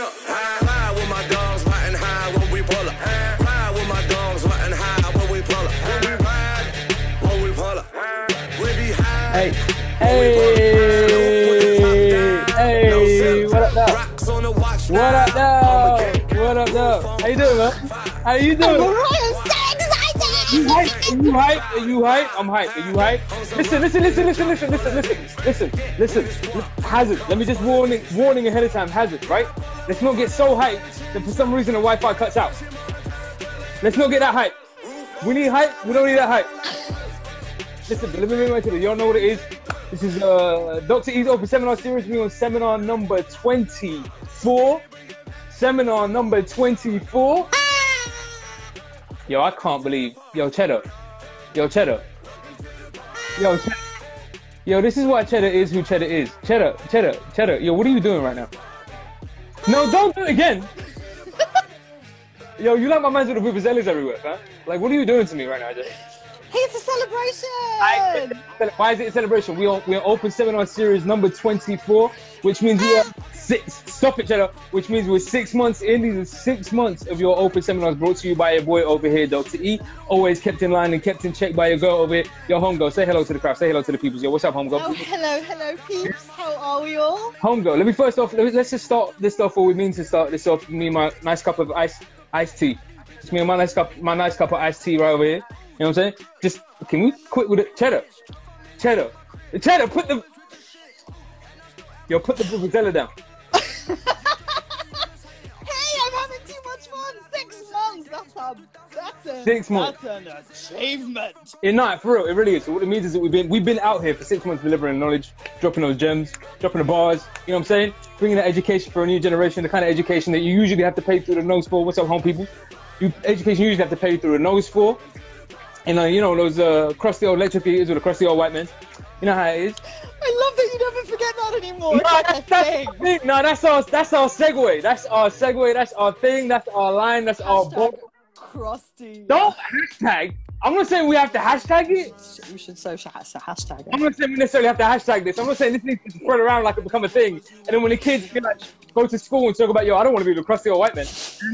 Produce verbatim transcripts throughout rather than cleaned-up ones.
up. Ride with my dogs, riding high when we pull up. Ride with my dogs, riding high when we pull up. When we ride, when we pull up. We be high. Hey, hey, hey, what up, dog? What up, dog? What up, dog? How you doing, man? How you doing? You hype? Are you hype? Are you hype? I'm hype. Are you hype? Listen, listen, listen, listen, listen, listen, listen, listen, listen. Hazard. Let me just warning, warning ahead of time. Hazard, right? Let's not get so hyped that for some reason the Wi-Fi cuts out. Let's not get that hype. We need hype. We don't need that hype. Listen, let me remind you, y'all know what it is. This is uh, Doctor E's Open Seminar Series. We're on seminar number twenty-four. Seminar number twenty-four. Yo, I can't believe. Yo, Cheddar. Yo, Cheddar. Yo, Cheddar. Yo, this is why Cheddar is who Cheddar is. Cheddar, Cheddar, Cheddar. Yo, what are you doing right now? No, don't do it again. Yo, you like my man's with the vuvuzelas everywhere, man. Like, what are you doing to me right now, Jay? Hey, it's a celebration! I, why is it a celebration? We are, we are Open Seminar Series number twenty-four, which means we are six, stop it, Cheddar, which means we're six months in. These are six months of your Open Seminars brought to you by your boy over here, Doctor E. Always kept in line and kept in check by your girl over here. Yo, homegirl, say hello to the crowd, say hello to the people. Yo, what's up, homegirl? Oh, hello, hello, peeps. How are we all? Homegirl, let me first off, let's just start this off where we mean to start this off. Me and my nice cup of ice, iced tea. It's me and my nice cup, my nice cup of iced tea right over here. You know what I'm saying? Just, can we quit with it? Cheddar. Cheddar. Cheddar, put the... Yo, put the vuvuzela down. Hey, I'm having too much fun. Six months. That's a... That's a... Six months. That's an achievement. Yeah, no, for real, it really is. So what it means is that we've been, we've been out here for six months delivering knowledge, dropping those gems, dropping the bars, you know what I'm saying? Bringing that education for a new generation, the kind of education that you usually have to pay through the nose for. What's up, home people? You, education you usually have to pay through the nose for. And uh, you know, those uh, crusty old electrocutors or the crusty old white men. You know how it is. I love that you never forget that anymore. No, that's, that's, that's our thing. No, that's our, that's our segue. That's our segue. That's our thing. That's our line. That's our book. Crusty. Don't hashtag. I'm not saying we have to hashtag it. We should so hashtag it. I'm not saying we necessarily have to hashtag this. I'm not saying this needs to spread around like it become a thing. And then when the kids feel like, go to school and talk about, yo, I don't want to be the crusty old white man.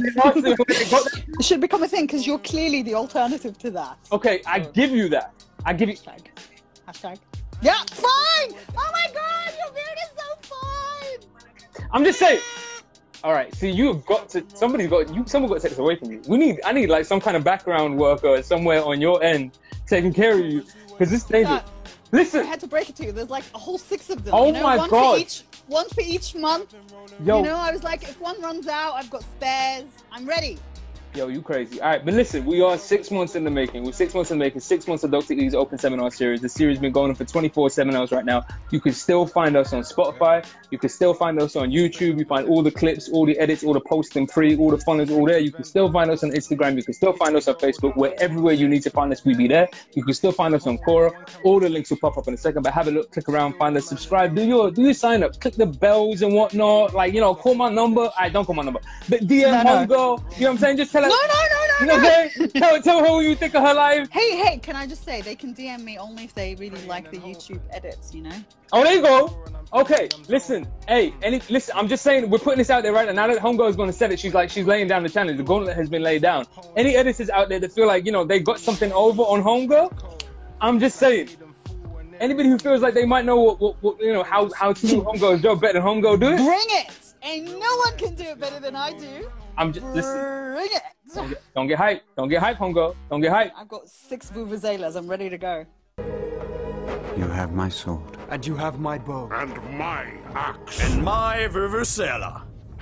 It should become a thing because you're clearly the alternative to that. Okay, I give you that. I give you. Hashtag. Hashtag. Yeah, fine. Oh my God, your beard is so fine. I'm just saying. All right, see, you have got to. Somebody's got you. Someone got to take this away from you. We need. I need like some kind of background worker somewhere on your end taking care of you because this dangerous. Uh, Listen. I had to break it to you. There's like a whole six of them. Oh you know? my one God. For each, one for each month. Yo. You know, I was like, if one runs out, I've got spares. I'm ready. Yo, you crazy. All right, but listen, we are six months in the making. We're six months in the making, six months of Doctor E's Open Seminar Series. The series has been going on for twenty-four seminars right now. You can still find us on Spotify. You can still find us on YouTube. You find all the clips, all the edits, all the posts and free, all the fun is all there. You can still find us on Instagram. You can still find us on Facebook. Where everywhere you need to find us, we be there. You can still find us on Quora. All the links will pop up in a second, but have a look, click around, find us, subscribe, do your do your sign up, click the bells and whatnot. Like, you know, call my number. I don't call my number. But D M no, homegirl, no. you know what I'm saying? Just tell her. No, no, no, no. You know what I'm saying? tell, tell her what you think of her life. Hey, hey, can I just say, they can D M me only if they really like the YouTube edits, you know? Oh, there you go. Okay, listen. Hey, any, listen, I'm just saying, we're putting this out there right now. Now that homegirl is going to set it, she's like, she's laying down the challenge. The gauntlet has been laid down. Any editors out there that feel like, you know, they got something over on homegirl, I'm just saying. Anybody who feels like they might know what, what, what you know, how, how to do homegirl's job better than homegirl do it. Bring it! And no one can do it better than I do. I'm just, listen. Bring it! Don't get, don't get hyped. Don't get hyped, homegirl. Don't get hyped. I've got six vuvuzelas. I'm ready to go. You have my sword. And you have my bow. And my axe. And my vuvuzela.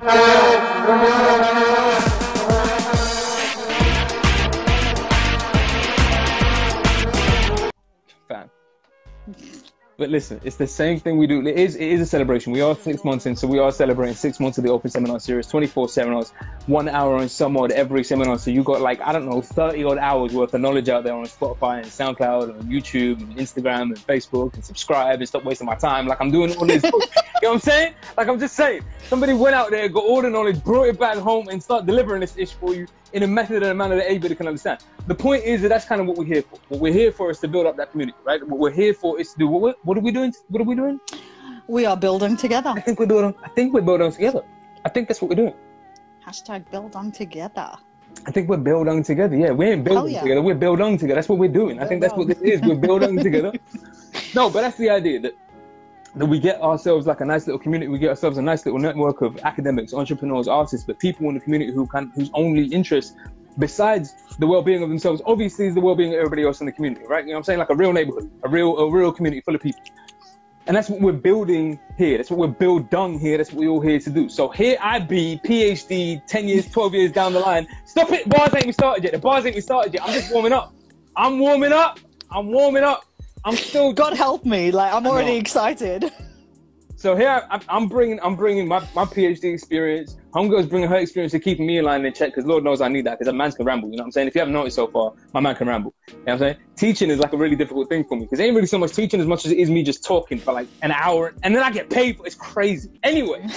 Fam. But listen, it's the same thing we do. It is, it is a celebration. We are six months in, so we are celebrating six months of the Open Seminar Series, twenty-four seminars, one hour on some odd every seminar. So you got like, I don't know, thirty odd hours worth of knowledge out there on Spotify and SoundCloud and YouTube and Instagram and Facebook, and subscribe and stop wasting my time like I'm doing all this. You know what I'm saying? Like I'm just saying, somebody went out there, got all the knowledge, brought it back home and start delivering this ish for you in a method and a manner that everybody can understand. The point is that that's kind of what we're here for. What we're here for is to build up that community, right? What we're here for is to do, what, what are we doing? What are we doing? We are building together. I think we're doing, I think we're building together. I think that's what we're doing. Hashtag build on together. I think we're building together. Yeah, we ain't building yeah. together. We're building together. That's what we're doing. I think that's what this is. We're building together. No, but that's the idea that that we get ourselves like a nice little community. We get ourselves a nice little network of academics, entrepreneurs, artists, but people in the community who can, whose only interest, besides the well-being of themselves, obviously is the well-being of everybody else in the community, right? You know what I'm saying? Like a real neighborhood, a real, a real community full of people. And that's what we're building here. That's what we're building here. That's what we're all here to do. So here I be, PhD, ten years, twelve years down the line. Stop it. Bars ain't even started yet. The bars ain't even started yet. I'm just warming up. I'm warming up. I'm warming up. I'm still. God help me. Like, I'm already excited. So here I, I'm bringing, I'm bringing my, my PhD experience. Homegirl's bringing her experience to keeping me in line and check, because Lord knows I need that, because a man can ramble. You know what I'm saying? If you haven't noticed so far, my man can ramble. You know what I'm saying? Teaching is like a really difficult thing for me, because it ain't really so much teaching as much as it is me just talking for like an hour, and then I get paid for it. It's crazy. Anyway,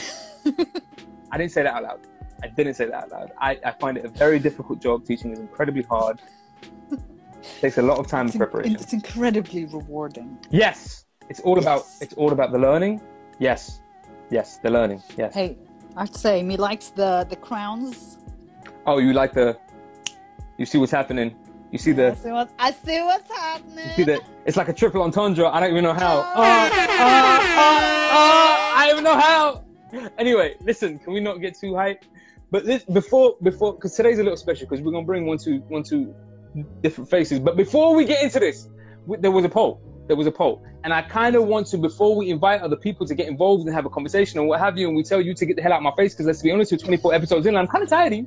I didn't say that out loud. I didn't say that out loud. I, I find it a very difficult job. Teaching is incredibly hard. It takes a lot of time It's and preparation. In, it's incredibly rewarding. Yes, it's all Yes. about it's all about the learning. Yes, yes, the learning. Yes. Hey, I have to say, me likes the the crowns. Oh, you like the? You see what's happening. You see I the. see what I see what's happening. You see the. It's like a triple entendre. I don't even know how. Uh, uh, uh, uh, I don't even know how. Anyway, listen. Can we not get too hyped? But this before before because today's a little special, because we're gonna bring one two one two different faces. But before we get into this, there was a poll. There was a poll, and I kind of want to, before we invite other people to get involved and have a conversation and what have you, and we tell you to get the hell out of my face, because let's be honest, we're twenty-four episodes in, and I'm kind of tired of you.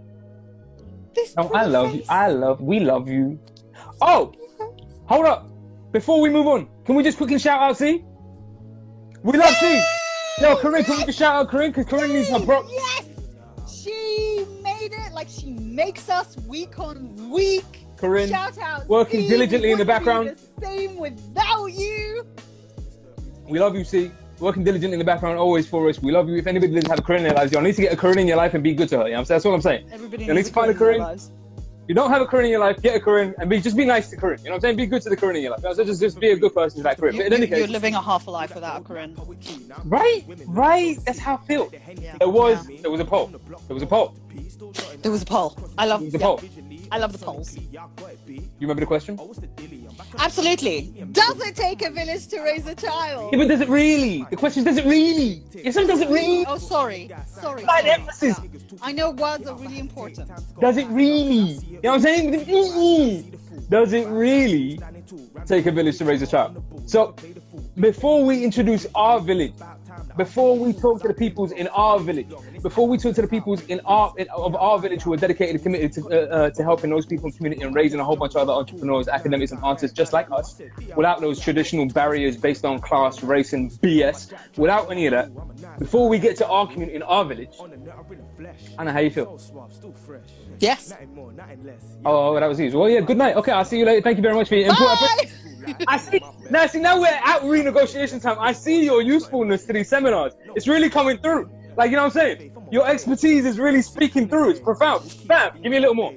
This No, I love you. I love. We love you. Oh, hold up. Before we move on, can we just quickly shout out C? We love C. Yo, Corinne, can we just shout out Corinne? Because Corinne needs her bro. Yes, she made it. Like, she makes us week on week. Corinne, Shout out, working C. diligently in the We wouldn't background. be the same without you. We love you, C. Working diligently in the background, always for us. We love you. If anybody didn't have a Corinne in their lives, y'all need to get a Corinne in your life and be good to her. You know what I'm saying? That's all I'm saying. Everybody You needs need to find a Corinne in their Corinne. lives. If you don't have a Corinne in your life, get a Corinne and be just be nice to Corinne. You know what I'm saying? Be good to the Corinne in your life. You know, so just, just be a good person to that Corinne. You, But in any you, you're case, living a half a life without a Corinne. right, right. That's how I feel. Yeah. There was, there was a poll. There was a poll. There was a poll. I love The yeah. poll. I love the polls. You remember the question? Absolutely. Does it take a village to raise a child? Yeah, but does it really? The question is, does it really? Yes, it does it really? Oh, sorry. Sorry. Slight sorry. emphasis. Yeah. I know words are really important. Does it really? You know what I'm saying? Does it really take a village to raise a child? So, before we introduce our village, before we talk to the peoples in our village, before we talk to the peoples in our in, of our village who are dedicated and committed to uh, uh, to helping those people in the community and raising a whole bunch of other entrepreneurs, academics, and artists just like us, without those traditional barriers based on class, race, and B S, without any of that, before we get to our community in our village, Anna, how you feel? Yes. Oh, that was easy. Well, yeah, good night. Okay, I'll see you later. Thank you very much for your input. Bye. I see. Now, see, now we're at renegotiation time. I see your usefulness to these seminars. It's really coming through. Like, you know what I'm saying? Your expertise is really speaking through. It's profound. Bam, give me a little more.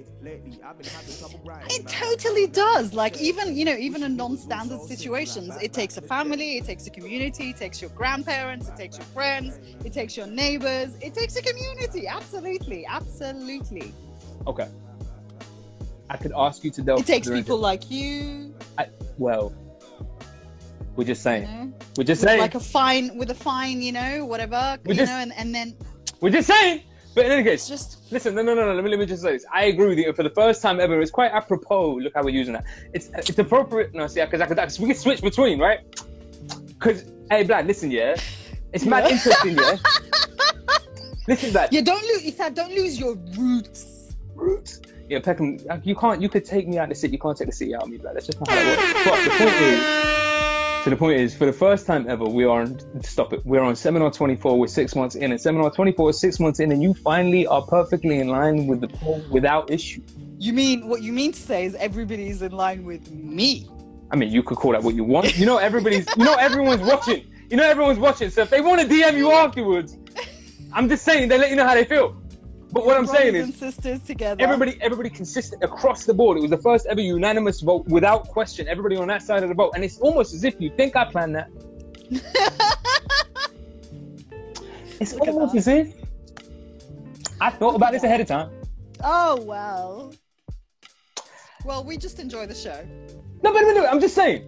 It totally does. Like, even, you know, even in non-standard situations, it takes a family, it takes a community, it takes your grandparents, it takes your friends, it takes your neighbors, it takes a community. Absolutely. Absolutely. Okay. I could ask you to delve. It takes further people into- like you. I, well, we're just saying. You know, We're just with saying. like a fine, with a fine, you know, whatever, We you just- know, and, and then We're just saying. But in any it's case, just, listen, no, no, no, no. Let me let me just say this. I agree with you. For the first time ever, it's quite apropos. Look how we're using that. It's it's appropriate. No, see, because I could, I could we could switch between, right? Because hey, Blad, listen, yeah, it's mad Yeah. interesting, yeah. Listen, Blad. yeah, don't lose, Ethan, don't lose your roots. Roots. Yeah, Peckham, you can't. You could take me out of the city. You can't take the city out of me, Blad. That's just not how that works. But the point is, so the point is, for the first time ever, we are on. Stop it. We're on seminar twenty-four. We're six months in, and seminar twenty-four is six months in, and you finally are perfectly in line with the poll without issue. You mean, what you mean to say is everybody's in line with me. I mean, you could call that what you want. You know, everybody's. You know, everyone's watching. You know, everyone's watching. So if they want to D M you afterwards, I'm just saying they let you know how they feel. But what I'm Brothers saying and is, sisters together. everybody, everybody consistent across the board. It was the first ever unanimous vote without question. Everybody on that side of the vote, and it's almost as if you think I planned that. It's Look at almost that. as if I thought about this ahead of time. Oh, well. Well, we just enjoy the show. No, but, but, but I'm just saying.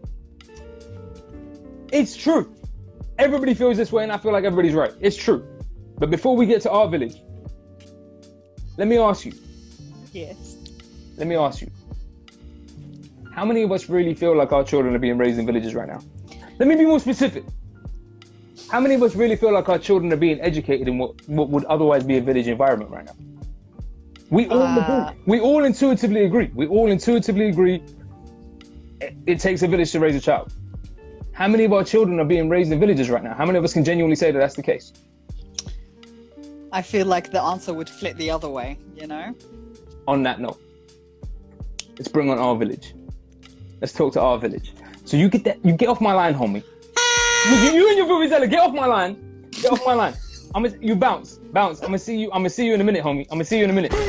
It's true. Everybody feels this way, and I feel like everybody's right. It's true. But before we get to our village, let me ask you. Yes. Let me ask you. How many of us really feel like our children are being raised in villages right now? Let me be more specific. How many of us really feel like our children are being educated in what, what would otherwise be a village environment right now? We all Uh, agree. We all intuitively agree. We all intuitively agree it, it takes a village to raise a child. How many of our children are being raised in villages right now? How many of us can genuinely say that that's the case? I feel like the answer would flip the other way, you know? On that note, let's bring on our village. Let's talk to our village. So you get that, you get off my line, homie. You, you and your vuvuzela, get off my line. Get off my line. I'm gonna, you bounce, bounce. I'm gonna see you. I'm gonna see you in a minute, homie. I'm gonna see you in a minute.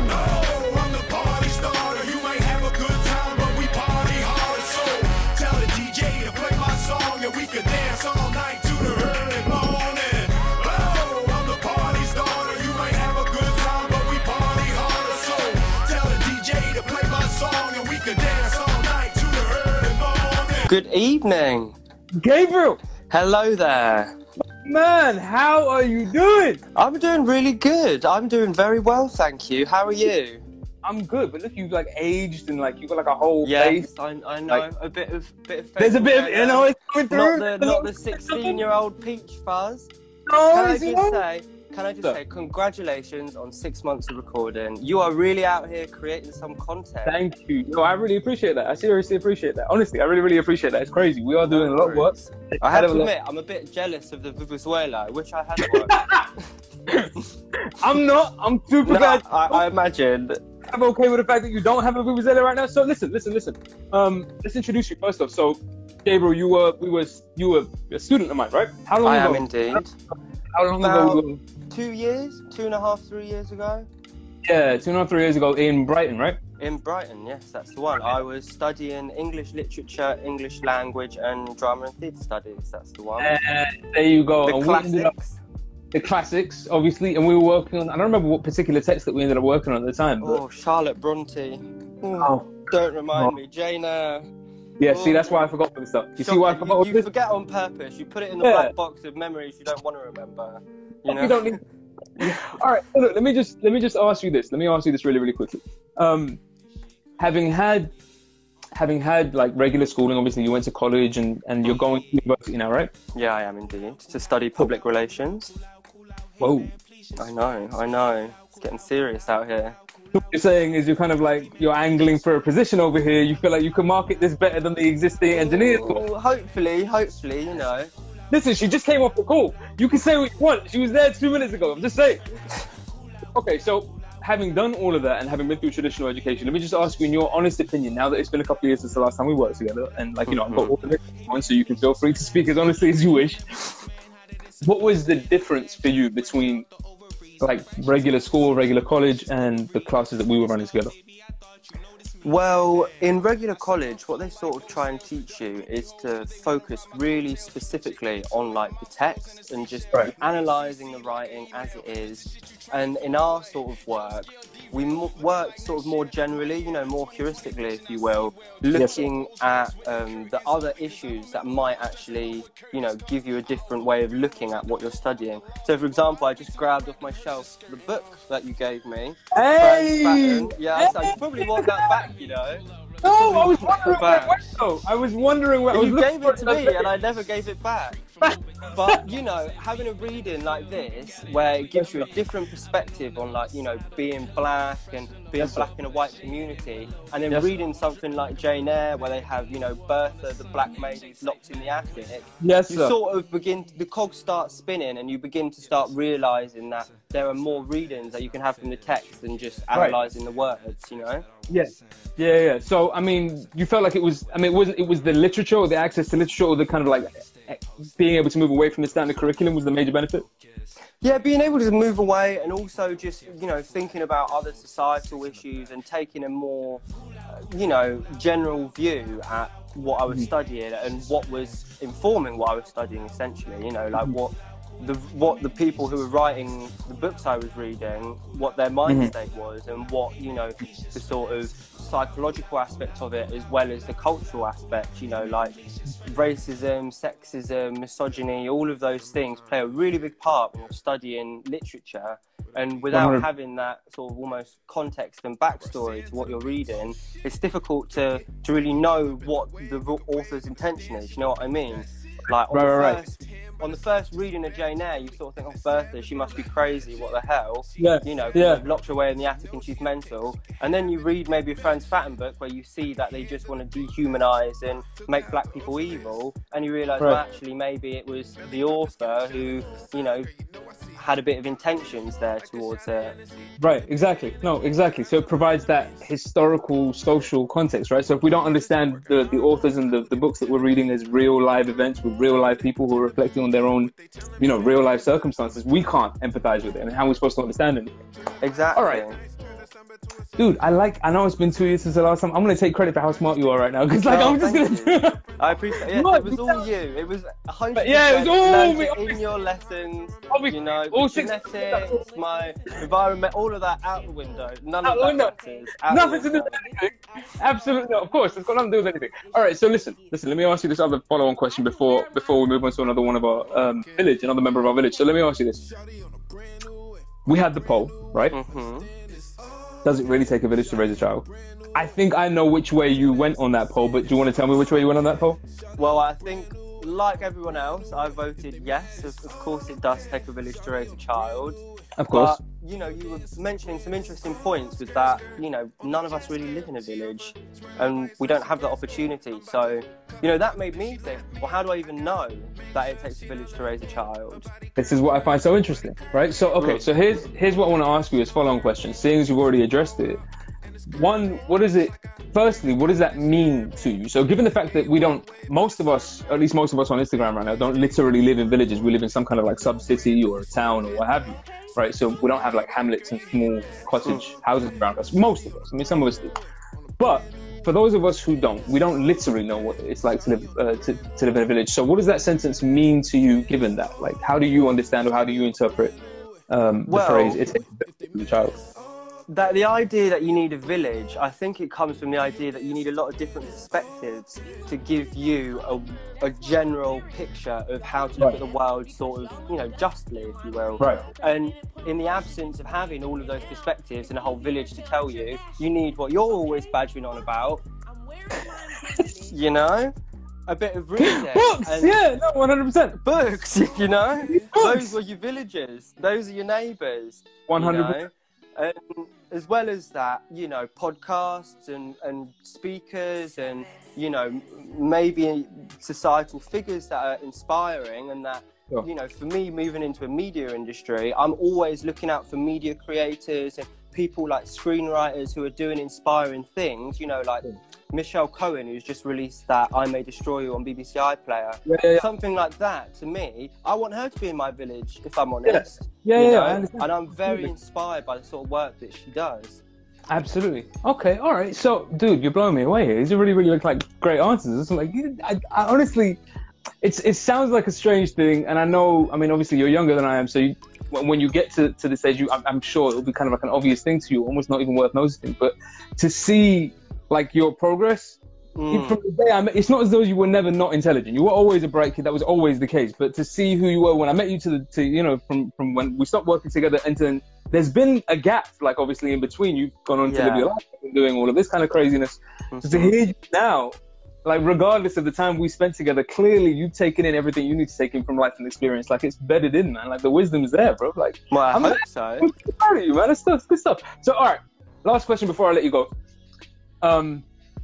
Good evening. Gabriel. Hello there. Man, how are you doing? I'm doing really good. I'm doing very well, thank you. How are you? I'm good, but look, you've like aged and like you've got like a whole Yes, face. I, I know. Like, a bit of bit of. There's a bit of, you know, it's coming through. Not the not the sixteen-year-old peach fuzz. No, Can I it's just not. say? Can I just Sir. say congratulations on six months of recording. You are really out here creating some content. Thank you. No, I really appreciate that. I seriously appreciate that. Honestly, I really, really appreciate that. It's crazy. We are doing a lot of work. I have Hell to of a lot. admit, I'm a bit jealous of the Venezuela. I wish I had one. I'm not. I'm super No, glad. I, I imagine. I'm okay with the fact that you don't have a vuvuzela right now. So listen, listen, listen. Um, let's introduce you first off. So, Gabriel, you were, we was, you were a student of mine, right? How long I ago? am indeed. How long About ago? two years, two and a half, three years ago. Yeah, two and a half, three years ago in Brighton, right? In Brighton, yes, that's the one. I was studying English literature, English language, and drama and theatre studies. That's the one. Uh, there you go. The And we ended up- classics. the classics, obviously, and we were working on. I don't remember what particular text that we ended up working on at the time. But, Oh, Charlotte Bronte. Ooh, oh, don't remind Oh. me. Jane Eyre. yeah. See, that's why I forgot this stuff. You see Shocking. why I forgot? You, all you this? forget on purpose. You put it in the Yeah. black box of memories you don't want to remember. You know. You don't need. All right. So look, let me just let me just ask you this. Let me ask you this really, really quickly. Um, having had, having had like regular schooling, obviously you went to college and and you're going to university now, right? Yeah, I am indeed. To study public relations. Whoa. I know, I know. It's getting serious out here. What you're saying is you're kind of like you're angling for a position over here. You feel like you can market this better than the existing engineers. Ooh, hopefully, hopefully, you know. Listen, she just came off the call. You can say what you want. She was there two minutes ago. I'm just saying. Okay, so having done all of that and having been through traditional education, let me just ask you, in your honest opinion, now that it's been a couple of years since the last time we worked together, and like you know, I've got all the on, so you can feel free to speak as honestly as you wish. What was the difference for you between like regular school, regular college, and the classes that we were running together? Well, in regular college, what they sort of try and teach you is to focus really specifically on like the text and just Right. analysing the writing as it is. And in our sort of work, we m- work sort of more generally, you know, more heuristically, if you will, looking at um, the other issues that might actually, you know, give you a different way of looking at what you're studying. So, for example, I just grabbed off my shelf the book that you gave me. Hey! Franz Fanon. Yeah, so you probably want that back, you know. No, I was wondering where it Back. went though. I was wondering where I was You looking gave for it to me and I never gave it back. But, you know, having a reading like this, where it gives you a different perspective on, like, you know, being black and being Yes, sir. black in a white community, and then Yes, sir. reading something like Jane Eyre, where they have, you know, Bertha, the black maid who's locked in the attic, Yes, you sir. sort of begin, the cogs start spinning and you begin to start realising that there are more readings that you can have from the text than just Right. analysing the words, you know? Yeah, yeah, yeah. So, I mean, you felt like it was. I mean, it was it was the literature or the access to literature or the kind of like being able to move away from the standard curriculum was the major benefit. Yeah, being able to move away and also just, you know, thinking about other societal issues and taking a more, uh, you know, general view at what I was studying and what was informing what I was studying, essentially, you know, like what the what the people who were writing the books I was reading, what their mind mm-hmm. state was, and what, you know, the sort of psychological aspect of it, as well as the cultural aspect, you know, like racism, sexism, misogyny, all of those things play a really big part when you're studying literature. And without one hundred having that sort of almost context and backstory to what you're reading, it's difficult to, to really know what the author's intention is, you know what I mean? Like, on, right, the right, first, right. on the first reading of Jane Eyre, you sort of think, oh, Bertha, she must be crazy, what the hell? Yeah. You know, yeah. They've locked her away in the attic and she's mental. And then you read maybe a Franz Fanon book where you see that they just want to dehumanise and make black people evil, and you realise, right. well, actually, maybe it was the author who, you know, had a bit of intentions there towards it. Right, exactly. No, exactly. So it provides that historical, social context, right? So if we don't understand the, the authors and the, the books that we're reading as real live events with real life people who are reflecting on their own, you know, real life circumstances, we can't empathize with it. And how are we supposed to understand anything? Exactly. All right. Dude, I like, I know it's been two years since the last time. I'm going to take credit for how smart you are right now. Because, like, oh, I'm just going to do it. I appreciate it. Yes, it was all you. It was one hundred percent yeah, it was all me. In your lessons, you know, all genetics, my environment, all of that out the window. None out of that window. Matters. Out Nothing to do with anything. Absolutely not. Of course, it's got nothing to do with anything. All right, so listen, listen, let me ask you this other follow-on question before before we move on to another one of our um, village, another member of our village. So let me ask you this. We had the poll, right? Mm-hmm. Does it really take a village to raise a child? I think I know which way you went on that poll, but do you want to tell me which way you went on that poll? Well, I think, like everyone else, I voted yes. Of, of course, it does take a village to raise a child. Of course. But, you know, you were mentioning some interesting points with that, you know, none of us really live in a village and we don't have that opportunity. So, you know, that made me think, well, how do I even know that it takes a village to raise a child? This is what I find so interesting, right? So, okay, mm. so here's here's what I want to ask you as follow-on questions. Seeing as you've already addressed it, one, what is it, firstly, what does that mean to you? So given the fact that we don't, most of us, at least most of us on Instagram right now, don't literally live in villages. We live in some kind of like sub-city or a town or what have you, right? So we don't have like hamlets and small cottage houses around us. Most of us, I mean, some of us do. But for those of us who don't, we don't literally know what it's like to live, uh, to, to live in a village. So what does that sentence mean to you given that? Like, how do you understand or how do you interpret um, the well, phrase, it takes a child? That the idea that you need a village, I think it comes from the idea that you need a lot of different perspectives to give you a, a general picture of how to look right. at the world sort of, you know, justly, if you will. Right. And in the absence of having all of those perspectives and a whole village to tell you, you need what you're always badgering on about, you know? A bit of reading. Books, and yeah, no, one hundred percent. Books, you know? Books. Those are your villagers. Those are your neighbours. one hundred percent. You know? And as well as that, you know, podcasts and, and speakers and, you know, maybe societal figures that are inspiring and that, sure. you know, for me, moving into a media industry, I'm always looking out for media creators and people like screenwriters who are doing inspiring things, you know, like Michelle Cohen, who's just released that I May Destroy You on B B C iPlayer. Yeah, yeah, yeah. Something like that, to me, I want her to be in my village, if I'm honest. Yeah, yeah, yeah I understand. And I'm very inspired by the sort of work that she does. Absolutely. Okay, all right. So, dude, you're blowing me away here. These are really, really like great answers. It's like, I, I honestly, it's it sounds like a strange thing, and I know, I mean, obviously you're younger than I am, so you, when you get to, to this age, you, I'm, I'm sure it'll be kind of like an obvious thing to you, almost not even worth noticing. But to see like your progress mm. from the day I met, it's not as though you were never not intelligent. You were always a bright kid. That was always the case. But to see who you were when I met you to the, to you know, from from when we stopped working together, and then there's been a gap, like obviously in between. You've gone on yeah. to live your life and doing all of this kind of craziness. Mm-hmm. So to hear you now, like regardless of the time we spent together, clearly you've taken in everything you need to take in from life and experience. Like it's bedded in, man. Like the wisdom's there, bro. Like well, I I'm hope so. I'm proud of you, man. That's stuff, good stuff. So all right, last question before I let you go. Um,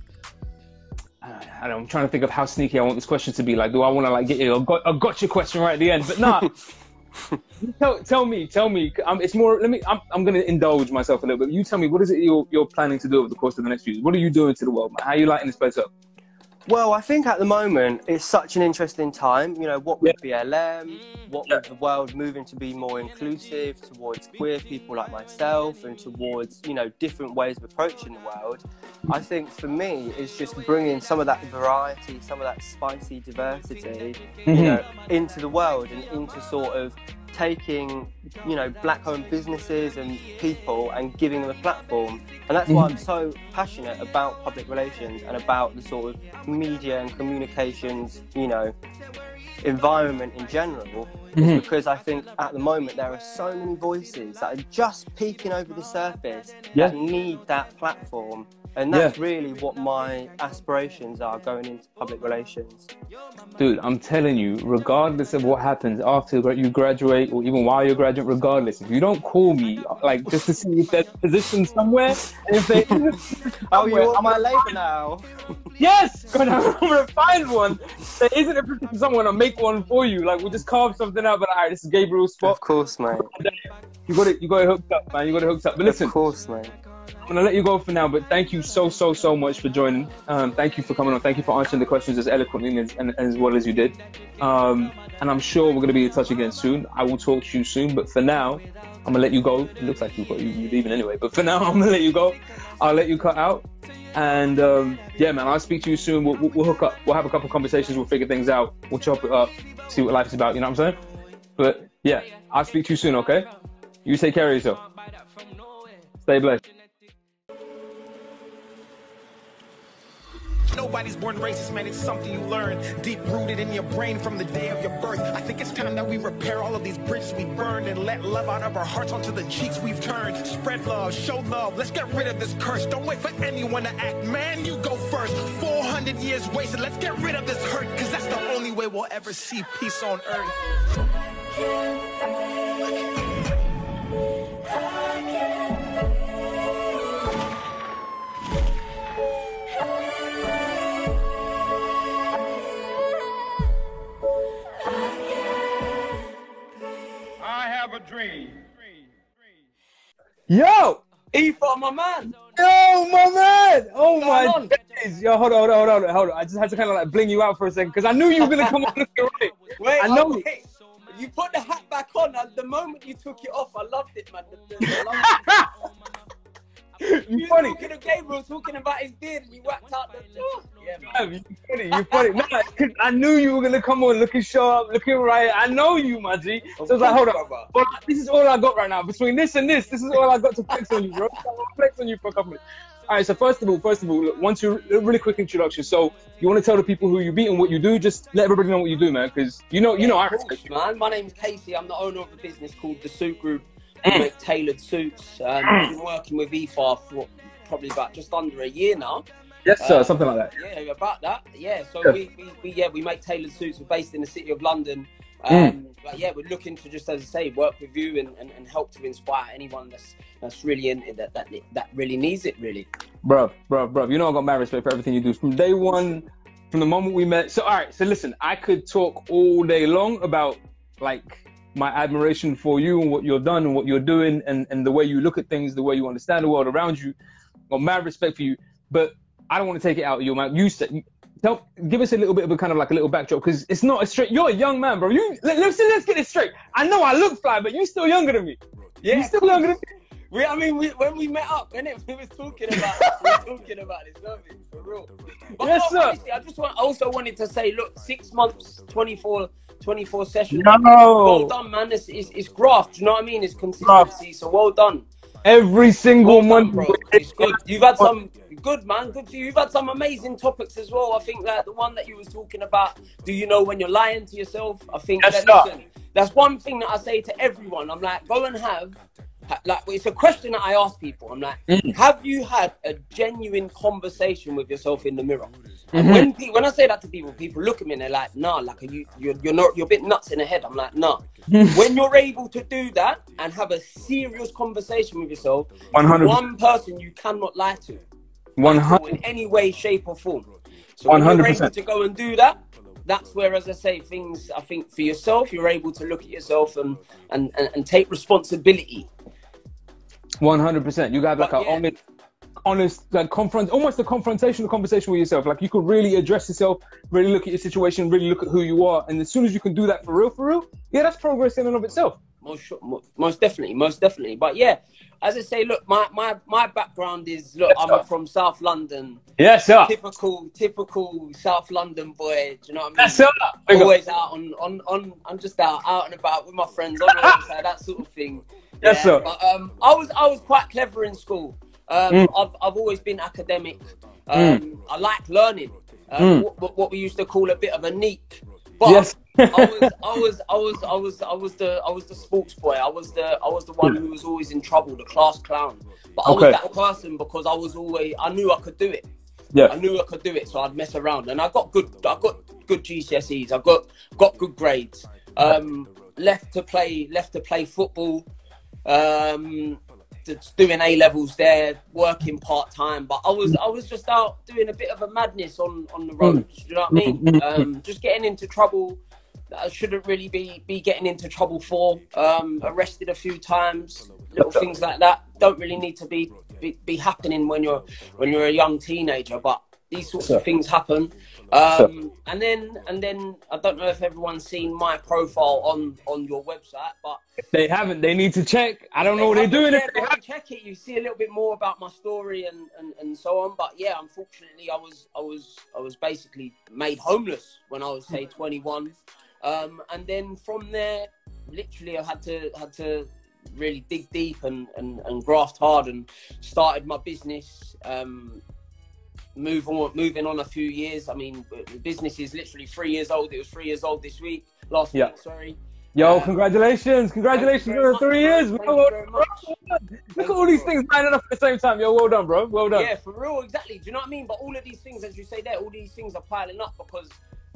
I don't know, I'm trying to think of how sneaky I want this question to be. Like, do I want to like get you a, got, a gotcha question right at the end? But nah. tell, tell me, tell me. Um, it's more. Let me. I'm, I'm going to indulge myself a little bit. You tell me, what is it you're, you're planning to do over the course of the next few years? What are you doing to the world, man? How are you lighting this place up? Well, I think at the moment it's such an interesting time. You know, what with B L M, what with the world moving to be more inclusive towards queer people like myself and towards, you know, different ways of approaching the world. I think for me, it's just bringing some of that variety, some of that spicy diversity, mm-hmm. you know, into the world and into sort of taking, you know, black-owned businesses and people and giving them a platform. And that's why I'm so passionate about public relations and about the sort of media and communications, you know, environment in general, mm-hmm. is because I think at the moment there are so many voices that are just peeking over the surface yeah. that need that platform. And that's yeah. really what my aspirations are going into public relations. Dude, I'm telling you, regardless of what happens after you graduate or even while you're graduate, regardless, if you don't call me, like, just to see if there's a position somewhere, and if they... oh, you're on my label now. Yes! I'm going to find one. There isn't a position somewhere, I'll make one for you. Like, we'll just carve something out, but all right, this is Gabriel's spot. Of course, mate. You got it, you got it hooked up, man. You got it hooked up. But listen. Of course, mate. I'm going to let you go for now, but thank you so, so, so much for joining. Um, thank you for coming on. Thank you for answering the questions as eloquently and, and as well as you did. Um, and I'm sure we're going to be in touch again soon. I will talk to you soon, but for now, I'm going to let you go. It looks like you've got, you're leaving anyway, but for now, I'm going to let you go. I'll let you cut out. And um, yeah, man, I'll speak to you soon. We'll, we'll, we'll hook up. We'll have a couple of conversations. We'll figure things out. We'll chop it up, see what life is about. You know what I'm saying? But yeah, I'll speak to you soon, okay? You take care of yourself. Stay blessed. Nobody's born racist, man, it's something you learn, deep-rooted in your brain from the day of your birth. I think it's time that we repair all of these bridges we burned and let love out of our hearts onto the cheeks we've turned. Spread love, show love, let's get rid of this curse. Don't wait for anyone to act, man, you go first. four hundred years wasted, let's get rid of this hurt, because that's the only way we'll ever see peace on earth. A dream. Yo! E for my man. Yo, my man! Oh my days! Yo, hold on, hold on, hold on, hold on. I just had to kind of like bling you out for a second because I knew you were gonna come on looking right. Wait, I know. Okay. You put the hat back on, and the moment you took it off, I loved it, man. The, the, I loved it. You you funny. Talking to Gabriel, talking about his beard, and you whacked out the. Oh, yeah, man. You funny, you funny. Nah, cause I knew you were gonna come on looking sharp, looking right. I know you, my G. So I was like, hold on. Well, this is all I got right now. Between this and this, this is all I got to flex on you, bro. I'm gonna flex on you for a couple minutes. All right. So first of all, first of all, look, once you a really quick introduction. So you want to tell the people who you beat and what you do? Just let everybody know what you do, man. Because you know, you yeah, know, I respect you. Man, my name's Casey. I'm the owner of a business called the Suit Group. We mm. make tailored suits. Um, I've been working with E F A for probably about just under a year now. Yes, sir. Um, something like that. Yeah, about that. Yeah. So yeah. We, we, we, yeah, we make tailored suits. We're based in the city of London. Um, mm. But yeah, we're looking to just, as I say, work with you and, and, and help to inspire anyone that's that's really in that that that really needs it, really. Bro, bro, bro. You know I got mad respect for everything you do from day one, from the moment we met. So all right. So listen, I could talk all day long about like my admiration for you and what you've done and what you're doing and, and the way you look at things, the way you understand the world around you. Got mad respect for you, but I don't want to take it out of you, man. You said, tell, give us a little bit of a kind of like a little backdrop because it's not a straight. You're a young man, bro. You let, let's let's get it straight. I know I look fly, but you're still younger than me. Yeah, you're still younger than me. We, I mean, we, when we met up, innit, we was talking about we were talking about this, don't we? For real. But yes, no, sir. honestly, I just want, also wanted to say, look, six months, twenty-four, twenty-four sessions. No. Well done, man. It's, it's, it's graft. Do you know what I mean? It's consistency. Graft. So well done. Every single well month, done, bro. It's good. You've had some good, man. Good for you. You've had some amazing topics as well. I think that the one that you was talking about. Do you know when you're lying to yourself? I think yes, that, listen, that's one thing that I say to everyone. I'm like, go and have. Like, it's a question that I ask people. I'm like, mm. have you had a genuine conversation with yourself in the mirror? And mm-hmm. when people, when I say that to people, people look at me and they're like, nah, like, are you, you're, you're not, you're a bit nuts in the head. I'm like, nah. When you're able to do that and have a serious conversation with yourself, one hundred percent. One person you cannot lie to, one hundred in any way, shape, or form. So when you're able to go and do that, that's where, as I say, things, I think for yourself, you're able to look at yourself and and, and, and take responsibility. one hundred percent. You got like an yeah. honest, honest, like confront, almost a confrontational conversation with yourself. Like you could really address yourself, really look at your situation, really look at who you are. And as soon as you can do that for real, for real, yeah, that's progress in and of itself. Most, most definitely, most definitely. But yeah, as I say, look, my my my background is, look, Yes, I'm sir. from South London. Yes, sir. Typical, typical South London boy. Do you know what I mean? Yes, sir. Big up. Always out on, on, on. I'm just out, out and about with my friends on the roadside, that sort of thing. Yes, Yeah, sir. But um, I was I was quite clever in school. Um, Mm. I've I've always been academic. Um, Mm. I like learning. Um, Mm. what, what we used to call a bit of a neek. But Yes. I was I was I was I was I was the I was the sports boy. I was the I was the one who was always in trouble, the class clown. But I Okay. was that person because I was always I knew I could do it. Yeah. I knew I could do it, so I'd mess around, and I got good. I got good G C S Es. I got got good grades. Um, left to play. Left to play football. Um, just doing A levels there, working part time. But I was I was just out doing a bit of a madness on on the roads. Do you know what I mean? Um, just getting into trouble that I shouldn't really be be getting into trouble for. Um, arrested a few times. Little things like that don't really need to be. Be, be happening when you're when you're a young teenager, but these sorts Sure. of things happen. Um, and then and then I don't know if everyone's seen my profile on on your website, but If they haven't, they need to check. I don't know what they're haven't, doing. yeah, If they go have. and check it. You see a little bit more about my story and, and, and so on. But yeah, unfortunately, I was I was I was basically made homeless when I was say twenty-one, um, and then from there, literally, I had to had to. really dig deep and, and, and graft hard and started my business. Um, move on, moving on a few years. I mean, the business is literally three years old. It was three years old this week, last Yeah. week, sorry. Yo, Um, congratulations. Congratulations thank you very on much, three bro. years. Thank Bro. you very much. Look Thank at all you, these bro. things lining up at the same time. Yo, well done, bro. Well done. Yeah, for real, exactly. Do you know what I mean? But all of these things, as you say there, all these things are piling up because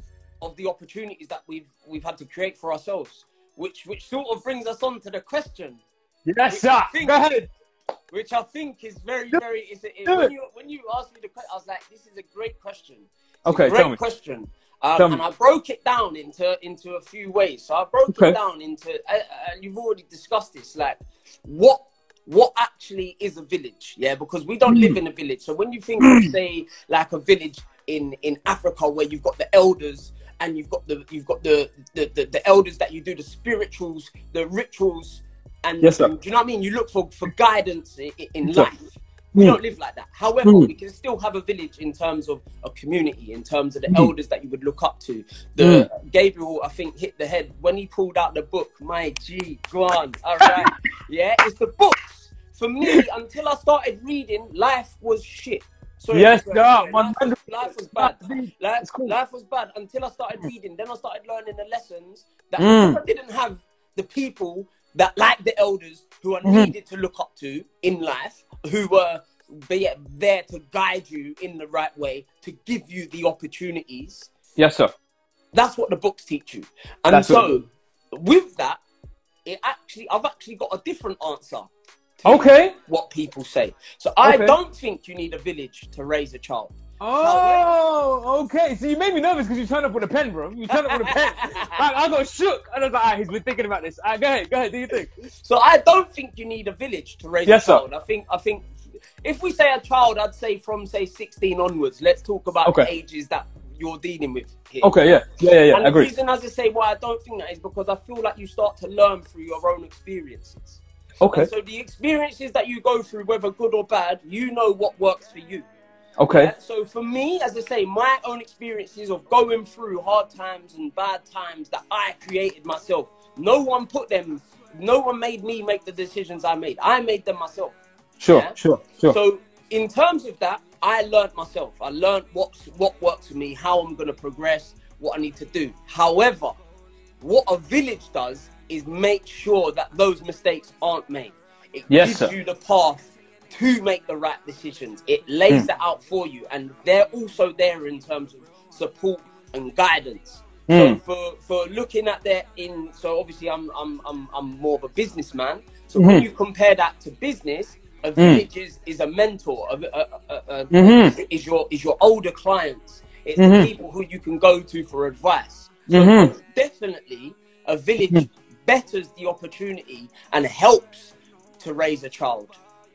of the opportunities that we've we've had to create for ourselves, which which sort of brings us on to the question. Yes, Which sir. I think- Go ahead. Which I think is very, Do- very. Is it, do when it. you when you asked me the question, I was like, "This is a great question." It's Okay, a tell great me. question. Um, Tell me. and I broke it down into into a few ways. So I broke Okay. it down into, uh, and you've already discussed this, like what what actually is a village? Yeah, because we don't Hmm. live in a village. So when you think of say like a village in in Africa where you've got the elders and you've got the you've got the the, the, the elders that you do the spirituals, the rituals. And, Yes, sir. and do you know what I mean? You look for, for guidance in, in Sir. life. We Mm. don't live like that. However, Mm. we can still have a village in terms of a community, in terms of the Mm. elders that you would look up to. The Gabriel, I think, hit the head when he pulled out the book. My G, go on. All right. Yeah, it's the books. For me, until I started reading, life was shit. Sorry, Yes, sorry, sir. sorry. one Life, was, hundred life was bad. Life, It's cool. life was bad until I started reading. Then I started learning the lessons that Mm. because I didn't have the people that like the elders who are Mhm. needed to look up to in life, who were be there to guide you in the right way, to give you the opportunities. Yes, sir. That's what the books teach you. And That's so with that, it actually I've actually got a different answer to Okay. what people say. So I Okay. don't think you need a village to raise a child. Oh, okay. So you made me nervous because you turned up with a pen, bro. You turned up with a pen. I, I got shook. And I was like, ah, he's been thinking about this. All right, go ahead. Go ahead. Do you think? So I don't think you need a village to raise Yes, a sir. child. I think I think if we say a child, I'd say from say sixteen onwards. Let's talk about Okay. the ages that you're dealing with here. Okay, yeah. Yeah, yeah, yeah. And I the agree. reason, as I say, why I don't think that is because I feel like you start to learn through your own experiences. Okay. And so the experiences that you go through, whether good or bad, you know what works for you. Okay. Yeah? So for me, as I say, my own experiences of going through hard times and bad times that I created myself. No one put them, no one made me make the decisions I made. I made them myself. Sure, Yeah? sure, sure. So in terms of that, I learned myself. I learned what, what works for me, how I'm going to progress, what I need to do. However, what a village does is make sure that those mistakes aren't made. It Yes, gives sir. you the path to make the right decisions. It lays Mm. it out for you, and they're also there in terms of support and guidance. Mm. So for, for looking at that in, so obviously I'm I'm I'm I'm more of a businessman. So when Mhm. you compare that to business, a Mm. village is, is a mentor. A, a, a, a, Mhm. is your is your older clients. It's Mhm. the people who you can go to for advice. So Mhm. most definitely, a village betters the opportunity and helps to raise a child.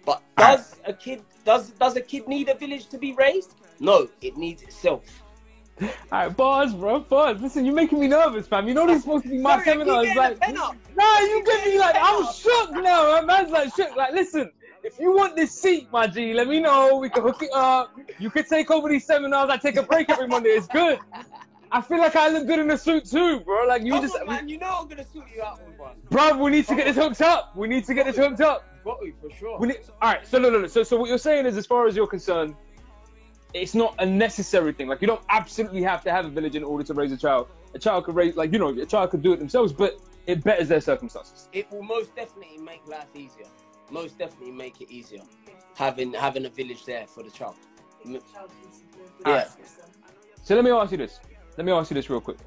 But does a kid does does a kid need a village to be raised? No, it needs itself. All right, pause, bro, pause. Listen, you're making me nervous, fam. You know this is supposed to be my Sorry, seminar. It's like, nah, you get me like, I'm shook now. Man. Man's like shook. Like, listen, if you want this seat, my G, let me know. We can hook it up. You could take over these seminars. I take a break every Monday. It's good. I feel like I look good in a suit too, bro. Like you Come just, on, man. You know I'm gonna suit you out with one. Bro, we need to get this hooked up. We need to get this hooked up. Got you for sure. We need, all right. So no, no, no. So, so what you're saying is, as far as you're concerned, it's not a necessary thing. Like you don't absolutely have to have a village in order to raise a child. A child could raise, like you know, a child could do it themselves, but it betters their circumstances. It will most definitely make life easier. Most definitely make it easier having having a village there for the child. Yeah. Right. So let me ask you this. Let me ask you this real quick.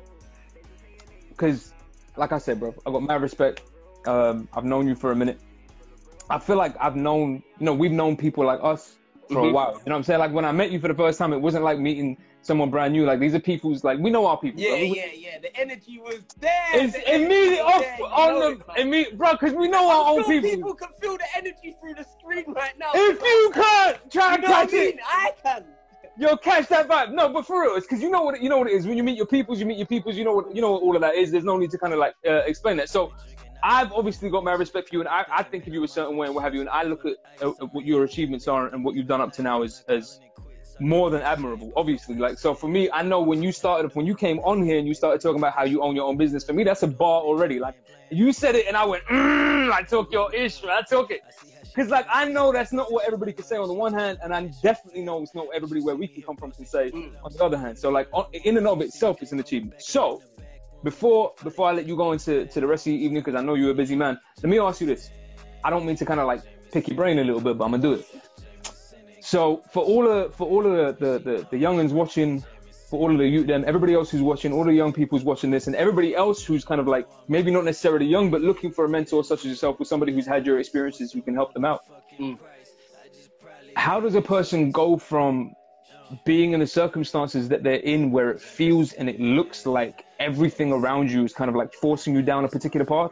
Because, like I said, bro, I got mad respect. Um, I've known you for a minute. I feel like I've known, you know, we've known people like us for mm-hmm. a while. You know what I'm saying? Like when I met you for the first time, it wasn't like meeting someone brand new. Like these are people's, like we know our people. Yeah, bro. yeah, yeah. The energy was there. It's immediately off there, on the, immediate, bro, because we know I'm our own sure people. People can feel the energy through the screen right now. If you can't, try you and know catch what I mean? it. I can. Yo, catch that vibe. No, but for real, it's because you know what it, you know what it is. When you meet your peoples, you meet your peoples. You know what you know what all of that is. There's no need to kind of like uh, explain that. So, I've obviously got my respect for you, and I, I think of you a certain way and what have you. And I look at, uh, at what your achievements are and what you've done up to now as as more than admirable. Obviously, like so for me, I know when you started, when you came on here and you started talking about how you own your own business. For me, that's a bar already. Like you said it, and I went, mm, I took your issue. I took it. Because, like, I know that's not what everybody can say on the one hand, and I definitely know it's not everybody where we can come from can say mm. on the other hand. So, like, on, in and of itself, it's an achievement. So, before before I let you go into to the rest of the evening, because I know you're a busy man, let me ask you this. I don't mean to kind of, like, pick your brain a little bit, but I'm going to do it. So, for all of, for all of the, the, the, the young'uns watching, for all of the youth, and everybody else who's watching, all the young people who's watching this, and everybody else who's kind of like, maybe not necessarily young, but looking for a mentor such as yourself, with somebody who's had your experiences who can help them out. Mm. How does a person go from being in the circumstances that they're in where it feels and it looks like everything around you is kind of like forcing you down a particular path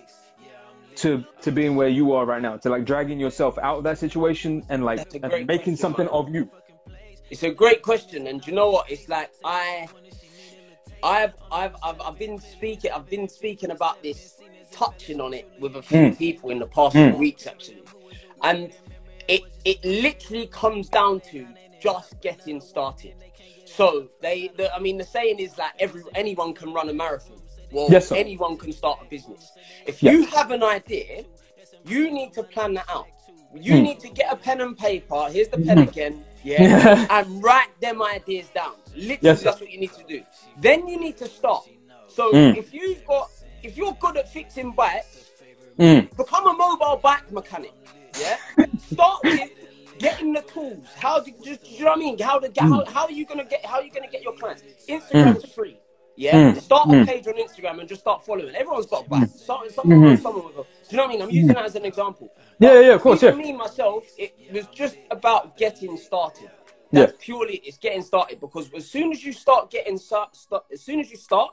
to to being where you are right now, to like dragging yourself out of that situation and like and making question, something man. of you? It's a great question, and you know what? It's like I, I've, I've, I've, I've been speaking, I've been speaking about this, touching on it with a few mm. people in the past mm. few weeks actually, and it, it literally comes down to just getting started. So they, the, I mean, the saying is that every anyone can run a marathon. Well, yes, anyone can start a business. If you yeah. have an idea, you need to plan that out. You mm. need to get a pen and paper. Here's the pen mm. again. Yeah, and write them ideas down. Literally, yes, that's what you need to do. Then you need to start. So mm. if you've got, if you're good at fixing bikes, mm. become a mobile bike mechanic. Yeah, start with getting the tools. How do just, do you know what I mean? How to get? Mm. How, how are you gonna get? How are you gonna get your clients? Instagram's mm. free. Yeah, mm. start a mm. page on Instagram and just start following. Everyone's got a bike. Start, someone, mm-hmm. someone with a, do you know what I mean? I'm using that as an example. But yeah, yeah, of course. Yeah. For me myself, it was just about getting started. That's yeah. purely it's getting started, because as soon as you start getting start, start, as soon as you start,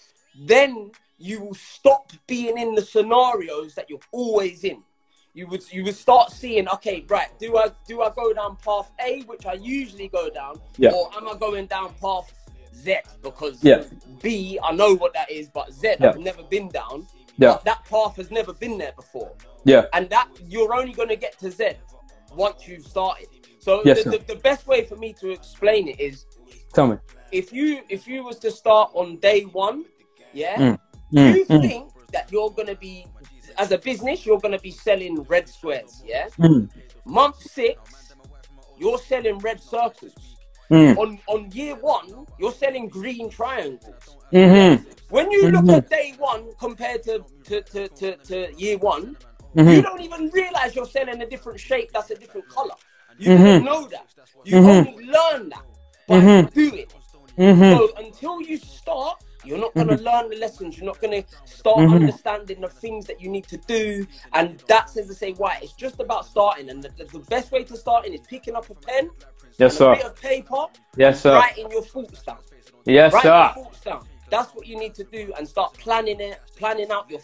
then you will stop being in the scenarios that you're always in. You would you would start seeing, okay, right, do I do I go down path A, which I usually go down, yeah. or am I going down path Z? Because yeah. B, I know what that is, but Z, yeah. I've never been down. Yeah. But that path has never been there before. Yeah. And that you're only going to get to Z once you've started. So yes, the, the, the best way for me to explain it is, tell me, if you if you was to start on day one, yeah, mm. Mm. you mm. think that you're going to be, as a business, you're going to be selling red squares, yeah. Mm. Month six, you're selling red circles. Mm. On on year one, you're selling green triangles. Mm-hmm. When you look mm-hmm. at day one compared to to, to, to, to year one, mm-hmm. you don't even realize you're selling a different shape that's a different color. You mm-hmm. didn't know that. You mm-hmm. only learn that by mm-hmm. doing. Mm-hmm. So until you start, you're not going to mm-hmm. learn the lessons. You're not going to start mm-hmm. understanding the things that you need to do. And that's as I say why. It's just about starting. And the, the, the best way to starting is picking up a pen, yes, and sir. a bit of paper, yes, sir. writing your thoughts down. Yes, Write sir. your thoughts down. That's what you need to do, and start planning it, planning out your thoughts.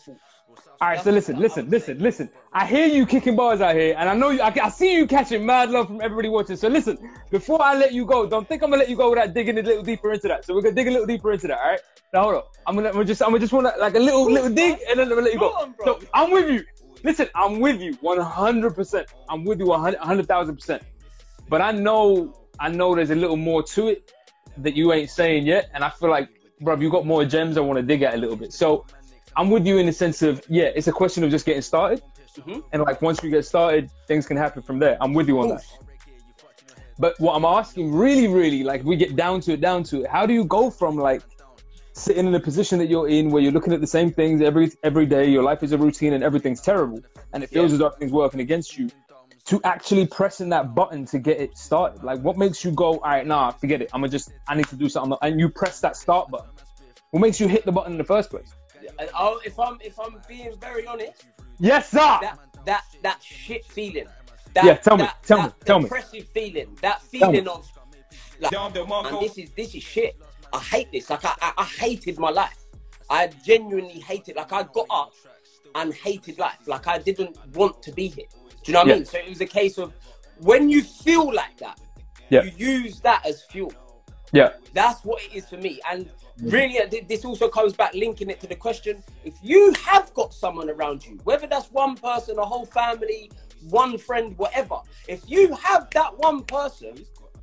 All right, so listen, listen, listen, listen. I hear you kicking bars out here, and I know you. I, I see you catching mad love from everybody watching. So listen, before I let you go, don't think I'm gonna let you go without digging a little deeper into that. So we're gonna dig a little deeper into that. All right. Now hold on. I'm gonna, I'm gonna just, I'm gonna just want to like a little, little dig, and then I'm gonna let you go. On, so I'm with you. Listen, I'm with you one hundred percent. I'm with you one hundred thousand percent. But I know, I know there's a little more to it that you ain't saying yet, and I feel like, bro, you got more gems I want to dig at a little bit. So. I'm with you in the sense of, yeah, it's a question of just getting started. Mm-hmm. And like, once you get started, things can happen from there. I'm with you on Oof. that. But what I'm asking really, really, like we get down to it, down to it, how do you go from like sitting in a position that you're in where you're looking at the same things every every day, your life is a routine and everything's terrible, and it feels yeah. as though everything's working against you, to actually pressing that button to get it started? Like, what makes you go, all right, nah, forget it. I'm gonna just, I need to do something. And you press that start button. What makes you hit the button in the first place? Oh, if I'm if I'm being very honest, yes, sir. That that that shit feeling. That, yeah, tell me, that, tell that me, tell me. Depressive feeling. That feeling of like, and this is this is shit. I hate this. Like I, I I hated my life. I genuinely hated. Like I got up and hated life. Like I didn't want to be here. Do you know what yeah. I mean? So it was a case of when you feel like that, yeah. you use that as fuel. Yeah, that's what it is for me. And really, this also comes back, linking it to the question, if you have got someone around you, whether that's one person, a whole family, one friend, whatever, if you have that one person,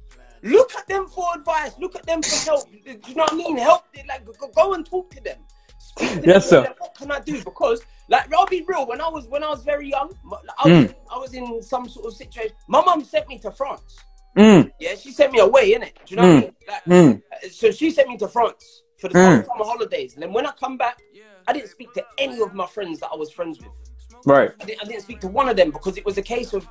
look at them for advice, look at them for help. Do you know what I mean? Help, like, go and talk to them. Speak to yes, them. sir. What can I do? Because, like, I'll be real, when I was when I was very young, I was, mm. I was in some sort of situation. My mum sent me to France. Mm. Yeah, she sent me away, innit? Do you know mm. what I mean? Like, mm. So she sent me to France for the mm. summer holidays. And then when I come back, I didn't speak to any of my friends that I was friends with. Right. I didn't, I didn't speak to one of them because it was a case of,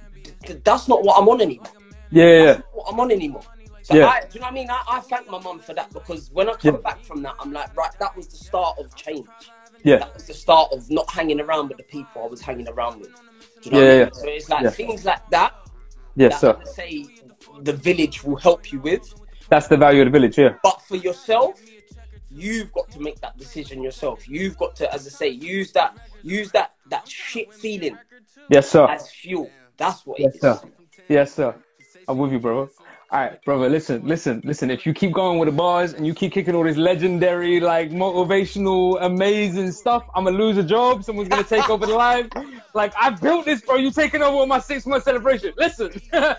that's not what I'm on anymore. Yeah, yeah, That's not what I'm on anymore. So yeah. I, do you know what I mean? I, I thank my mum for that, because when I come yeah. back from that, I'm like, right, that was the start of change. Yeah. That was the start of not hanging around with the people I was hanging around with. Do you know yeah, what I mean? yeah. So it's like yeah. things like that. Yes, that sir. I say the village will help you with. That's the value of the village, yeah. But for yourself, you've got to make that decision yourself. You've got to, as I say, use that, use that, that shit feeling. Yes, sir. As fuel. That's what yes, it is. Sir. Yes, sir. I'm with you, brother. All right, brother, listen, listen, listen. If you keep going with the bars and you keep kicking all this legendary, like, motivational, amazing stuff, I'm going to lose a job. Someone's going to take over the live. Like, I built this, bro. You taking over my six-month celebration. Listen.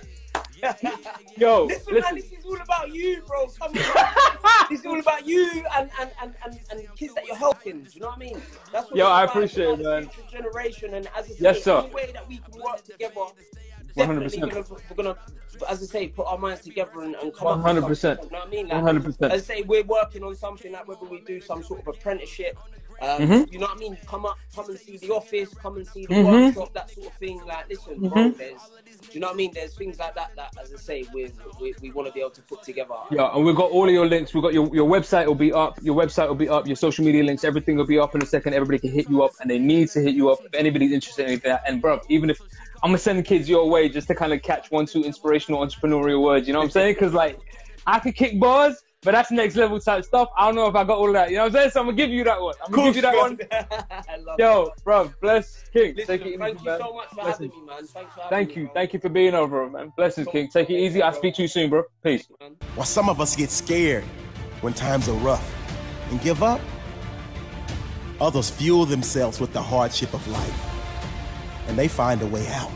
Yo, listen, listen, man, this is all about you, bro. Come on. This is all about you and, and, and, and, and kids that you're helping. Do you know what I mean? That's what Yo, I about. appreciate it, man. Generation, and as I say, yes, sir. any way that we can work together, one hundred percent. Gonna, we're gonna, as I say, put our minds together and, and come one hundred percent. up with something. You know what I mean? Like, one hundred percent. As I say, we're working on something, like whether we do some sort of apprenticeship. Um, mm-hmm. You know what I mean? Come up, come and see the office, come and see the mm-hmm. workshop, that sort of thing. Like, listen, mm-hmm. bro, there's, do you know what I mean? There's things like that that, as I say, we we, we want to be able to put together. Yeah, and we've got all of your links. We've got your, your website will be up. Your website will be up. Your social media links, everything will be up in a second. Everybody can hit you up, and they need to hit you up if anybody's interested in anything. And bro, even if I'm gonna send kids your way just to kind of catch one, two inspirational, entrepreneurial words. You know what I'm saying? Because like, I could kick bars, but that's next level type stuff. I don't know if I got all of that. You know what I'm saying? So I'm gonna give you that one. I'm gonna give you that one. Yo, bro, bless King. Listen, Take it easy, thank you man. so much for Listen. having me, man. Thanks for having Thank me, you. bro. Thank you for being over, man. Blessings, King. Take it easy. I'll speak to you soon, bro. Peace. While some of us get scared when times are rough and give up, others fuel themselves with the hardship of life, and they find a way out.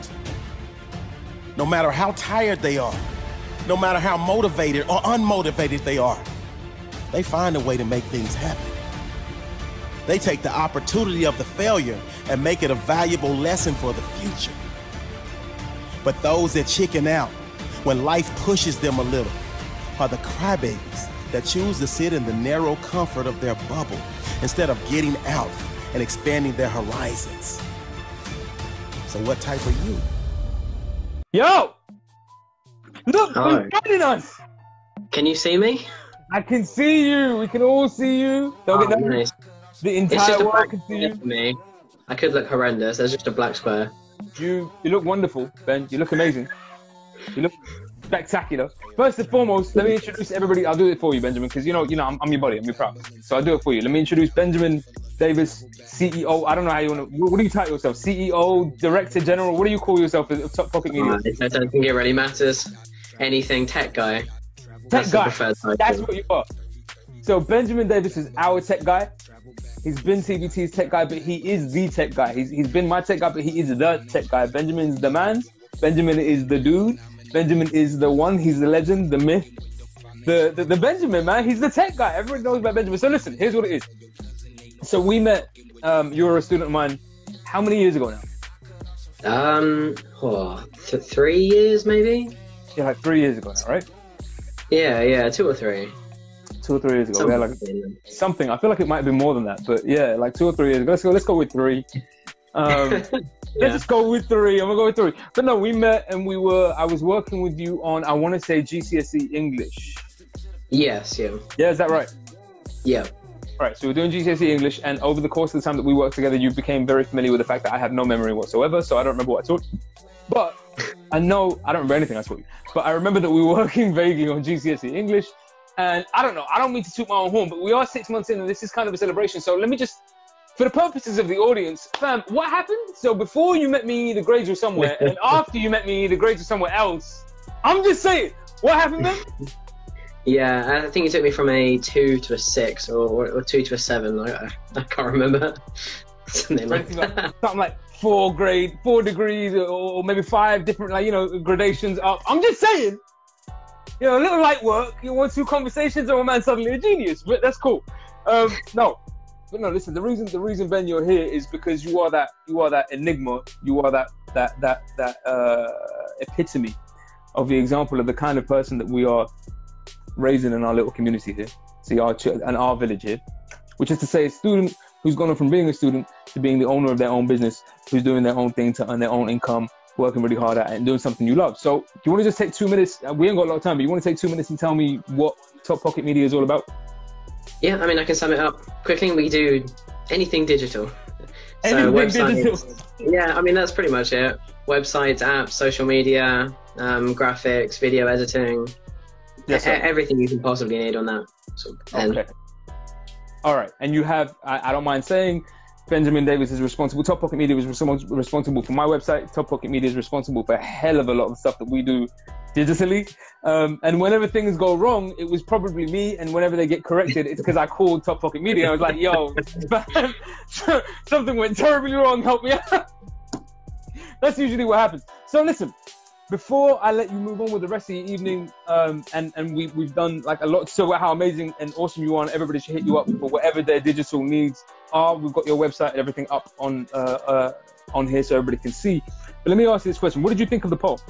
No matter how tired they are, no matter how motivated or unmotivated they are, they find a way to make things happen. They take the opportunity of the failure and make it a valuable lesson for the future. But those that chicken out when life pushes them a little are the crybabies that choose to sit in the narrow comfort of their bubble instead of getting out and expanding their horizons. So what type are you? Yo! Look, Hi. who's joining us? Can you see me? I can see you. We can all see you. Don't Oh, get nervous. nice. The It's entire just a world black can see square you. for me. I could look horrendous. There's just a black square. You you look wonderful, Ben. You look amazing. You look spectacular. First and foremost, let me introduce everybody. I'll do it for you, Benjamin, because you know, you know, I'm, I'm your buddy. I'm your pal. So I'll do it for you. Let me introduce Benjamin Davis, C E O. I don't know how you want to. What do you title yourself? C E O, Director General. What do you call yourself at Top Pocket Media? Uh, I don't think it really matters. Anything tech guy. Tech That's guy. the preferred title. That's what you are. So Benjamin Davis is our tech guy. He's been T B T's tech guy, but he is the tech guy. He's he's been my tech guy, but he is the tech guy. Benjamin's the man. Benjamin is the dude. Benjamin is the one. He's the legend, the myth, the the, the Benjamin, man. He's the tech guy. Everyone knows about Benjamin. So listen, here's what it is. So we met. Um, you were a student of mine. How many years ago now? Um, oh, th- three years maybe. Yeah, like three years ago now, right? Yeah, yeah, two or three. Two or three years ago. Something. Yeah, like something. I feel like it might be more than that, but yeah, like two or three years ago. Let's go. Let's go with three. Um, yeah. Let's just go with three. I'm gonna go with three. But no, we met and we were. I was working with you on. I want to say G C S E English. Yes. Yeah. Yeah, is that right? Yeah. Right. So we're doing G C S E English, and over the course of the time that we worked together, you became very familiar with the fact that I have no memory whatsoever. So I don't remember what I taught. But I know I don't remember anything I taught you. But I remember that we were working vaguely on G C S E English. And I don't know, I don't mean to toot my own horn, but we are six months in and this is kind of a celebration. So let me just, for the purposes of the audience, fam, what happened? So before you met me, the grades were somewhere, and after you met me, the grades were somewhere else. I'm just saying, what happened, man? Yeah, I think it took me from a two to a six, or, or two to a seven. I, I can't remember. Something like that. Something like four grade, four degrees, or, or maybe five different, like, you know, gradations up. I'm just saying. You know, a little light work, you want two conversations, and a man suddenly a genius, but that's cool. Um, no, but no, listen, the reason, the reason, Ben, you're here is because you are that, you are that enigma, you are that, that, that, that uh, epitome of the example of the kind of person that we are raising in our little community here, see, our ch- and our village here, which is to say a student who's gone from being a student to being the owner of their own business, who's doing their own thing to earn their own income, working really hard at it and doing something you love. So do you want to just take two minutes? We ain't got a lot of time, but you want to take two minutes and tell me what Top Pocket Media is all about? Yeah, I mean, I can sum it up quickly. We do anything digital. Anything so websites, digital. Yeah, I mean, that's pretty much it. Websites, apps, social media, um, graphics, video editing, yes, e- everything you can possibly need on that. So, and okay. All right. And you have, I, I don't mind saying, Benjamin Davis is responsible. Top Pocket Media is respons- responsible for my website. Top Pocket Media is responsible for a hell of a lot of stuff that we do digitally. Um, and whenever things go wrong, it was probably me. And whenever they get corrected, it's because I called Top Pocket Media. I was like, yo, something went terribly wrong. Help me out. That's usually what happens. So listen, before I let you move on with the rest of the evening, um, and, and we, we've done like a lot to show how amazing and awesome you are, and everybody should hit you up for whatever their digital needs are. We've got your website and everything up on uh, uh, on here so everybody can see. But let me ask you this question. What did you think of the poll?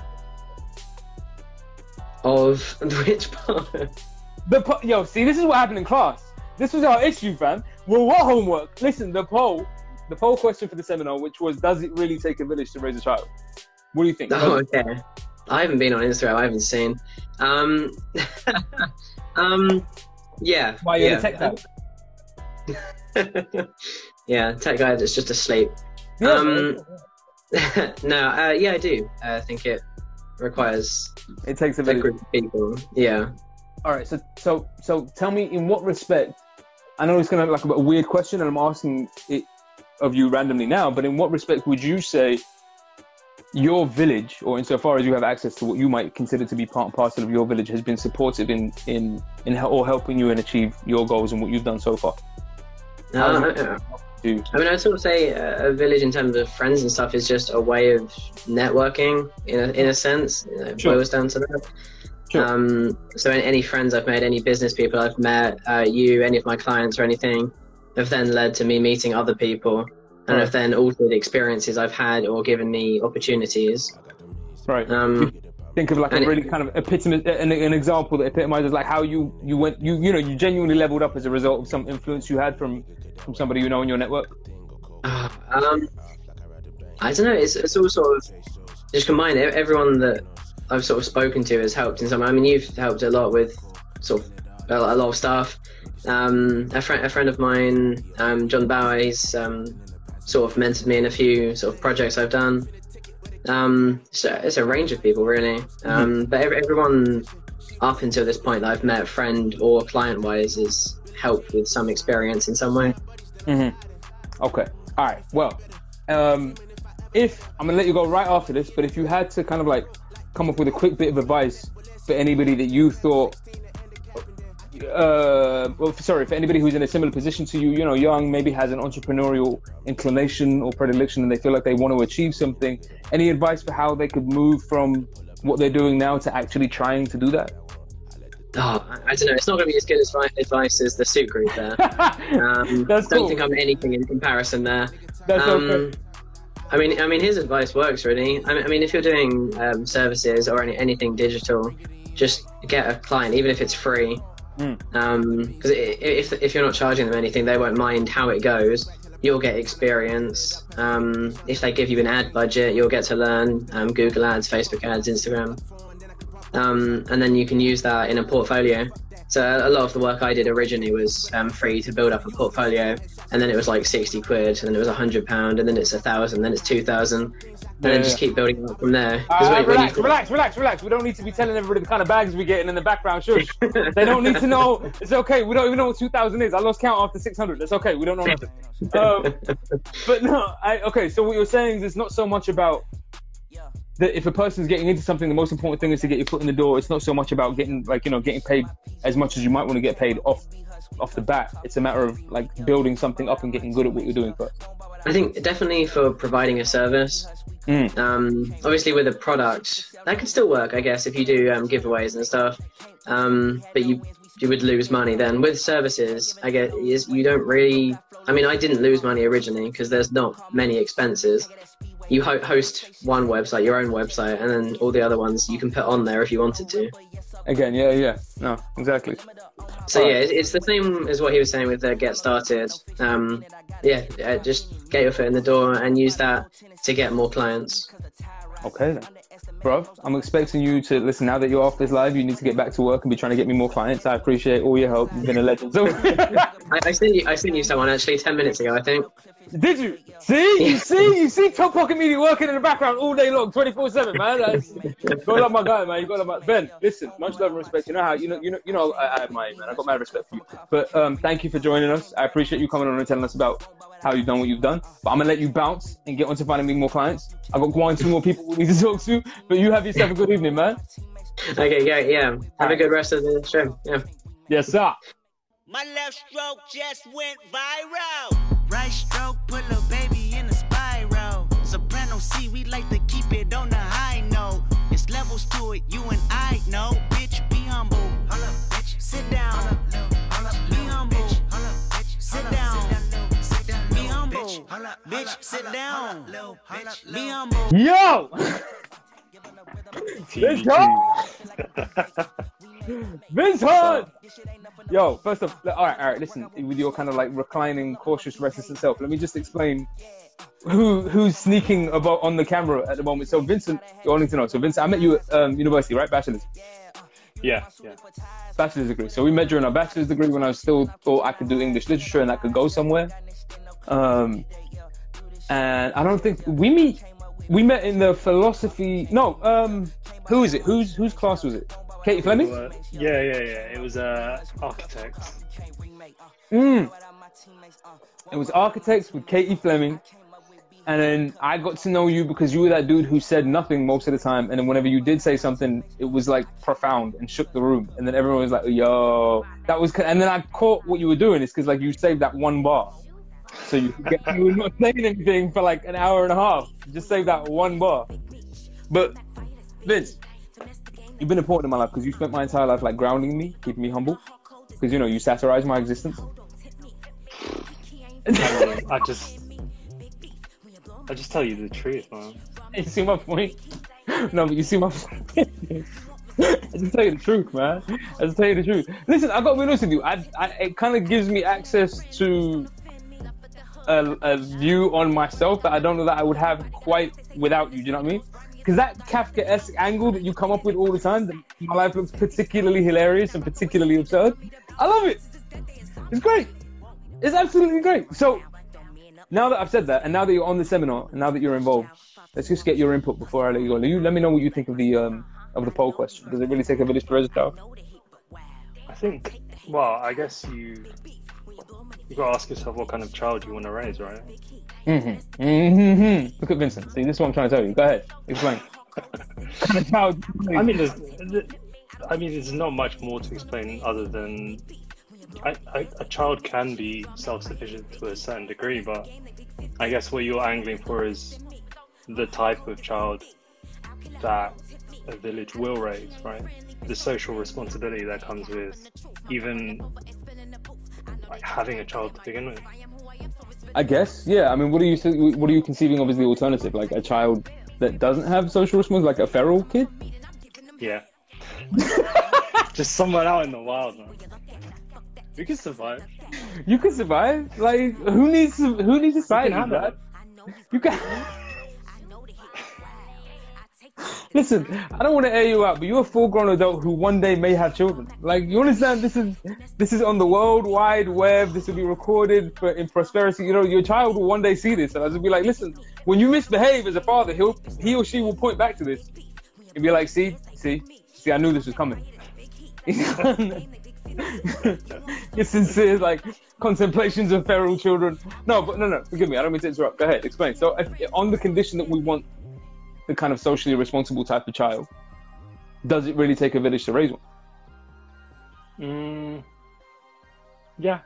Of which part? The po- Yo, see, this is what happened in class. This was our issue, fam. Well, what homework? Listen, the poll, the poll question for the seminar, which was, does it really take a village to raise a child? What do you think? Oh, okay. I haven't been on Instagram. I haven't seen. Um, um, yeah. Why you're yeah. the tech guy? Yeah, tech guy that's just asleep. Yeah, um, no, uh, yeah, I do. I think it requires it takes a a village. group of people. Yeah. All right. So, so, so, tell me, in what respect? I know it's gonna be like a weird question, and I'm asking it of you randomly now. But in what respect would you say your village, or insofar as you have access to what you might consider to be part and parcel of your village, has been supportive in in in or helping you and achieve your goals and what you've done so far? Uh, I mean, I'd sort of say a village in terms of friends and stuff is just a way of networking in a, in a sense. You know, it Sure. boils down to that. Sure. Um, so any, any friends I've made, any business people I've met, uh, you, any of my clients or anything, have then led to me meeting other people, and Right. have then altered experiences I've had or given me opportunities. Right. Um, Think of like a and it- really kind of epitome, an, an example that epitomizes like how you you went you you know you genuinely leveled up as a result of some influence you had from from somebody you know in your network. Um, I don't know. It's, it's all sort of just combined. E- Everyone that I've sort of spoken to has helped in some. I mean, you've helped a lot with sort of a, a lot of stuff. Um, a friend, a friend of mine, um, John Bauer, he's um, sort of mentored me in a few sort of projects I've done. Um, so it's a range of people, really. Um, Mm-hmm. But every, everyone up until this point that I've met, friend or client-wise, has helped with some experience in some way. Mm-hmm. Okay. All right. Well, um, if I'm gonna let you go right after this, but if you had to kind of like come up with a quick bit of advice for anybody that you thought, uh, well, sorry, for anybody who's in a similar position to you, you know, young, maybe has an entrepreneurial inclination or predilection, and they feel like they want to achieve something, any advice for how they could move from what they're doing now to actually trying to do that? Oh, I don't know. It's not going to be as good as advice as the suit group there. Um, That's don't cool. think I'm anything in comparison there. That's um, okay. I mean, I mean, his advice works really. I mean, I mean if you're doing um, services or any, anything digital, just get a client, even if it's free. Because Mm. um, if if you're not charging them anything, they won't mind how it goes. You'll get experience. Um, if they give you an ad budget, you'll get to learn um, Google ads, Facebook ads, Instagram. Um, and then you can use that in a portfolio. So a lot of the work I did originally was um, free to build up a portfolio, and then it was like sixty quid, and then it was a hundred pound, and then it's a thousand, then it's two thousand, and Yeah, then just yeah. keep building up from there. Uh, 'Cause when- when relax, you- relax, relax, relax. We don't need to be telling everybody the kind of bags we're getting in the background. Shush. They don't need to know. It's okay. We don't even know what two thousand is. I lost count after six hundred. That's okay. We don't know nothing. Um, but no, I, okay. So what you're saying is it's not so much about that if a person's getting into something, the most important thing is to get your foot in the door. It's not so much about getting like, you know, getting paid as much as you might want to get paid off off the bat. It's a matter of like building something up and getting good at what you're doing first. I think definitely for providing a service. Mm. Um, obviously with a product, that could still work, I guess, if you do um, giveaways and stuff. Um, but you you would lose money then. With services, I guess is you don't really. I mean, I didn't lose money originally because there's not many expenses. You ho- host one website, your own website, and then all the other ones you can put on there if you wanted to. Again, yeah, yeah, no, exactly. So All yeah, right. it- it's the same as what he was saying with uh, get started. Um, yeah, uh, just get your foot in the door and use that to get more clients. Okay then. Bro, I'm expecting you to listen now that you're off this live. You need to get back to work and be trying to get me more clients. I appreciate all your help. You've been a legend. So, I, I sent you, I sent you someone actually ten minutes ago, I think. did you? See, you see, you see Top Pocket Media working in the background all day long, twenty-four seven, man. That's, go love my guy, man. You got to love my Ben. Listen, much love and respect. You know how you know you know you know I, I admire you, man. I got mad respect for you. But um, thank you for joining us. I appreciate you coming on and telling us about how you've done what you've done. But I'm gonna let you bounce and get on to finding me more clients. I've got one, two more people we need to talk to. But you have yourself a good evening, man. Okay, yeah, yeah. Have a good rest of the show. Yeah. Yes, sir. My left stroke just went viral. Right stroke put a baby in a spiral. Soprano C, we like to keep it on the high note. It's levels to it, you and I know. Bitch, be humble. Hold up, bitch. Sit down. Hold up, be humble. Hold up, bitch. Sit down. Be humble. Bitch, sit down. Be humble. Yo! Let's go! Vince Hunt! Yo, first off, all right, all right, listen, with your kind of like reclining, cautious, reticent self, let me just explain who who's sneaking about on the camera at the moment. So Vincent, you all need to know. So Vincent, I met you at um, university, right? Bachelor's? Yeah, yeah. Bachelor's degree. So we met during our bachelor's degree when I still thought I could do English literature and I could go somewhere. Um, and I don't think we meet. We met in the philosophy. No, um, who is it? Whose whose class was it? Katie Fleming? Uh, yeah, yeah, yeah. It was uh, architects. Mm. It was architects with Katie Fleming, and then I got to know you because you were that dude who said nothing most of the time, and then whenever you did say something, it was like profound and shook the room, and then everyone was like, "Yo, that was." And then I caught what you were doing is because like you saved that one bar, so you could get, you were not saying anything for like an hour and a half. You just saved that one bar. But Vince, you've been important in my life because you spent my entire life like grounding me, keeping me humble. Because you know you satirize my existence. I just, I just tell you the truth, man. You see my point? No, but you see my point. I just tell you the truth, man. I just tell you the truth. Listen, I got to be honest with you. I, I it kind of gives me access to a, a view on myself that I don't know that I would have quite without you. Do you know what I mean? Because that Kafka-esque angle that you come up with all the time, that my life looks particularly hilarious and particularly absurd. I love it. It's great. It's absolutely great. So now that I've said that, and now that you're on the seminar, and now that you're involved, let's just get your input before I let you go. You let me know what you think of the um, of the poll question. Does it really take a village to raise a child? I think. Well, I guess you. you got to ask yourself what kind of child you want to raise, right? Mm-hmm. Mm-hmm. Look at Vincent. See, this is what I'm trying to tell you. Go ahead, explain. What kind of child? I mean, there's, I mean, there's not much more to explain other than I, I, a child can be self-sufficient to a certain degree, but I guess what you're angling for is the type of child that a village will raise, right? The social responsibility that comes with even like having a child to begin with. I guess, yeah. I mean, what are you what are you conceiving of as the alternative? Like a child that doesn't have social responsibility, like a feral kid? Yeah. Just someone out in the wild, man. We can survive. You can survive. Like, who needs to, who needs to fight you? That? You can. Listen, I don't want to air you out, but you're a full-grown adult who one day may have children. Like, you understand? This is this is on the World Wide Web. This will be recorded for in prosperity. You know, your child will one day see this, and I'll just be like, listen, when you misbehave as a father, he'll he or she will point back to this and be like, see, see, see, I knew this was coming. Your sincere, like, contemplations of feral children. No, but no, no, forgive me. I don't mean to interrupt. Go ahead, explain. So, if, on the condition that we want the kind of socially responsible type of child, does it really take a village to raise one? Mm, yeah.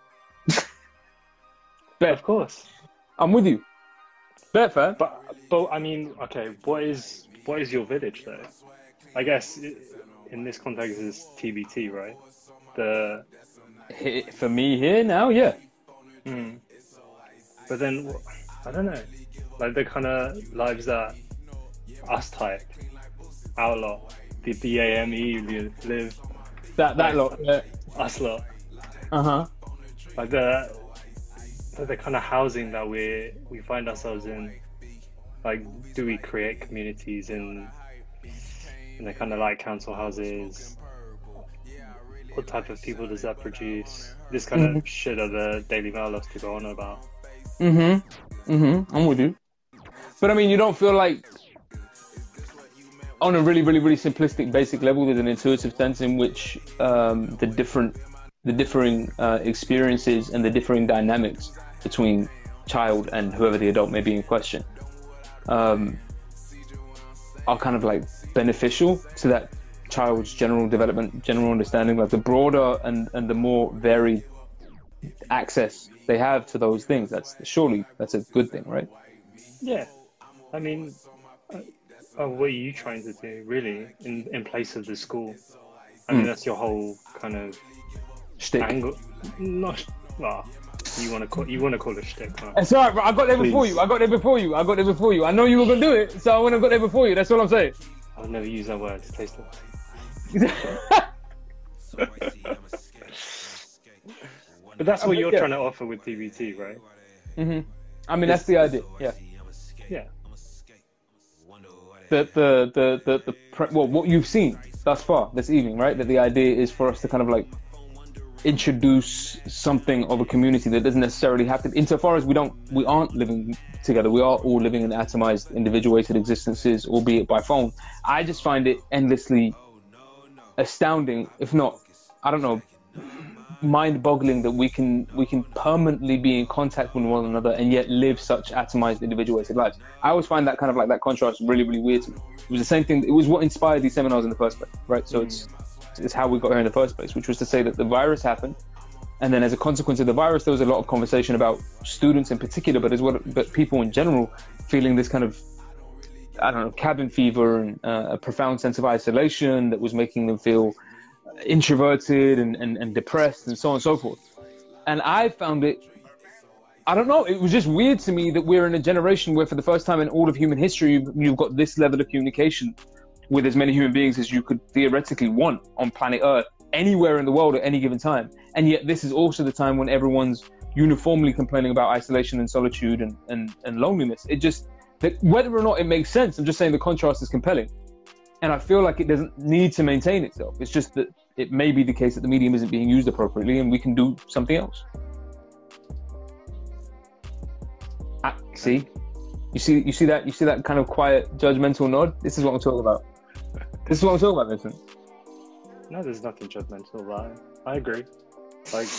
Bet. Of course. I'm with you. Bet, fair. But, but I mean, okay, what is what is your village though? I guess in this context is T B T, right? The for me here now, yeah. Mm. But then I don't know, like the kind of lives that us type, outlaw, the B A M E live. That that like, lot, yeah. Us lot. Uh huh. Like the the kind of housing that we we find ourselves in. Like, do we create communities in in the kind of like council houses? What type of people does that produce? This kind mm-hmm. of shit that the Daily Mail loves to go on about. Mm-hmm. Mm-hmm. I'm with you. But I mean, you don't feel like, on a really, really, really simplistic, basic level, there's an intuitive sense in which um, the different, the differing uh, experiences and the differing dynamics between child and whoever the adult may be in question um, are kind of like beneficial to that child's general development, general understanding. Like the broader and, and the more varied access they have to those things, that's surely that's a good thing, right? Yeah, I mean, uh, uh, what are you trying to do really in in place of the school? I mean, mm. that's your whole kind of shtick. Angle. Not well. You want to call you want to call it shtick? Right? It's alright, but I got there Please. before you. I got there before you. I got there before you. I know you were gonna do it, so I went and got there before you. That's all I'm saying. I'll never use that word. It's tasteless. But that's what you're yeah. trying to offer with T B T, right? Mm-hmm. I mean, that's the idea. Yeah. Yeah. The the the the, the pre- well, what you've seen thus far this evening, right? That the idea is for us to kind of like introduce something of a community that doesn't necessarily have to. Insofar as we don't, we aren't living together. We are all living in atomized, individuated existences, albeit by phone. I just find it endlessly astounding, if not, I don't know, mind-boggling that we can we can permanently be in contact with one another and yet live such atomized, individuated lives. I always find that kind of like that contrast really, really weird to me. It was the same thing. It was what inspired these seminars in the first place, right? So mm. it's it's how we got here in the first place, which was to say that the virus happened, and then as a consequence of the virus, there was a lot of conversation about students in particular, but as well, but people in general feeling this kind of, I don't know, cabin fever and uh, a profound sense of isolation that was making them feel introverted and, and, and depressed and so on and so forth. And I found it, I don't know, it was just weird to me that we're in a generation where for the first time in all of human history, you've, you've got this level of communication with as many human beings as you could theoretically want on planet Earth, anywhere in the world at any given time. And yet this is also the time when everyone's uniformly complaining about isolation and solitude and, and, and loneliness. It just, whether or not it makes sense, I'm just saying the contrast is compelling. And I feel like it doesn't need to maintain itself. It's just that it may be the case that the medium isn't being used appropriately and we can do something else. Ah, see? You see you see that you see that kind of quiet, judgmental nod? This is what I'm talking about. This is what I'm talking about, Vincent. No, there's nothing judgmental about it. I agree. Like,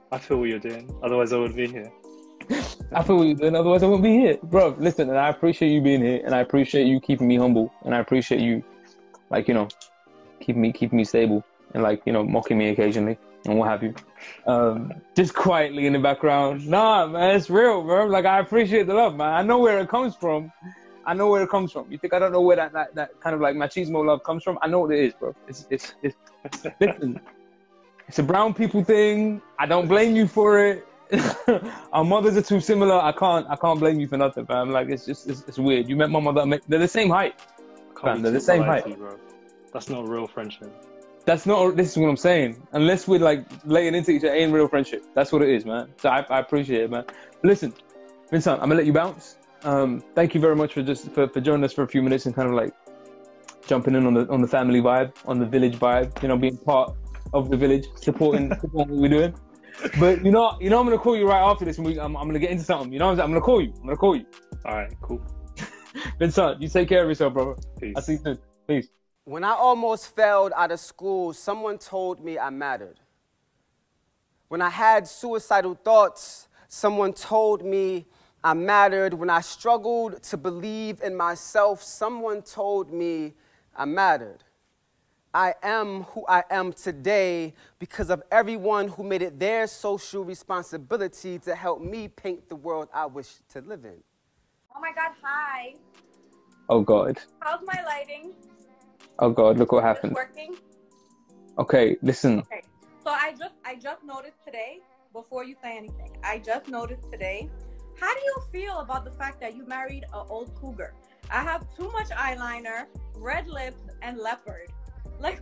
I feel what you're doing. Otherwise, I wouldn't be here. I feel what you're doing. Otherwise, I wouldn't be here, bro. Listen, and I appreciate you being here, and I appreciate you keeping me humble, and I appreciate you, like you know, keeping me keeping me stable, and like you know, mocking me occasionally and what have you. Um, just quietly in the background. Nah, man, it's real, bro. Like I appreciate the love, man. I know where it comes from. I know where it comes from. You think I don't know where that that, that kind of like machismo love comes from? I know what it is, bro. It's it's it's listen. It's a brown people thing. I don't blame you for it. Our mothers are too similar. I can't. I can't blame you for nothing, fam. Like it's just. It's, it's weird. You met my mother. They're the same height. Fam. They're the same height. You, bro. That's not real friendship. That's not. This is what I'm saying. Unless we're like laying into each other, ain't real friendship. That's what it is, man. So I, I appreciate it, man. Listen, Vincent, I'm gonna let you bounce. Um, thank you very much for just for, for joining us for a few minutes and kind of like jumping in on the on the family vibe, on the village vibe. You know, being part of the village, supporting, supporting what we're doing. But you know, you know, I'm gonna call you right after this, and we, I'm, I'm gonna get into something. You know, what I'm, saying? I'm gonna call you. I'm gonna call you. All right, cool. Vincent, you take care of yourself, brother. Peace. I'll see you soon. Peace. When I almost failed out of school, someone told me I mattered. When I had suicidal thoughts, someone told me I mattered. When I struggled to believe in myself, someone told me I mattered. I am who I am today because of everyone who made it their social responsibility to help me paint the world I wish to live in. Oh my God, hi. Oh God. How's my lighting? Oh God, look what happened. Is it working? Okay, listen. Okay, so I just, I just noticed today, before you say anything, I just noticed today, how do you feel about the fact that you married an old cougar? I have too much eyeliner, red lips, and leopard. Like,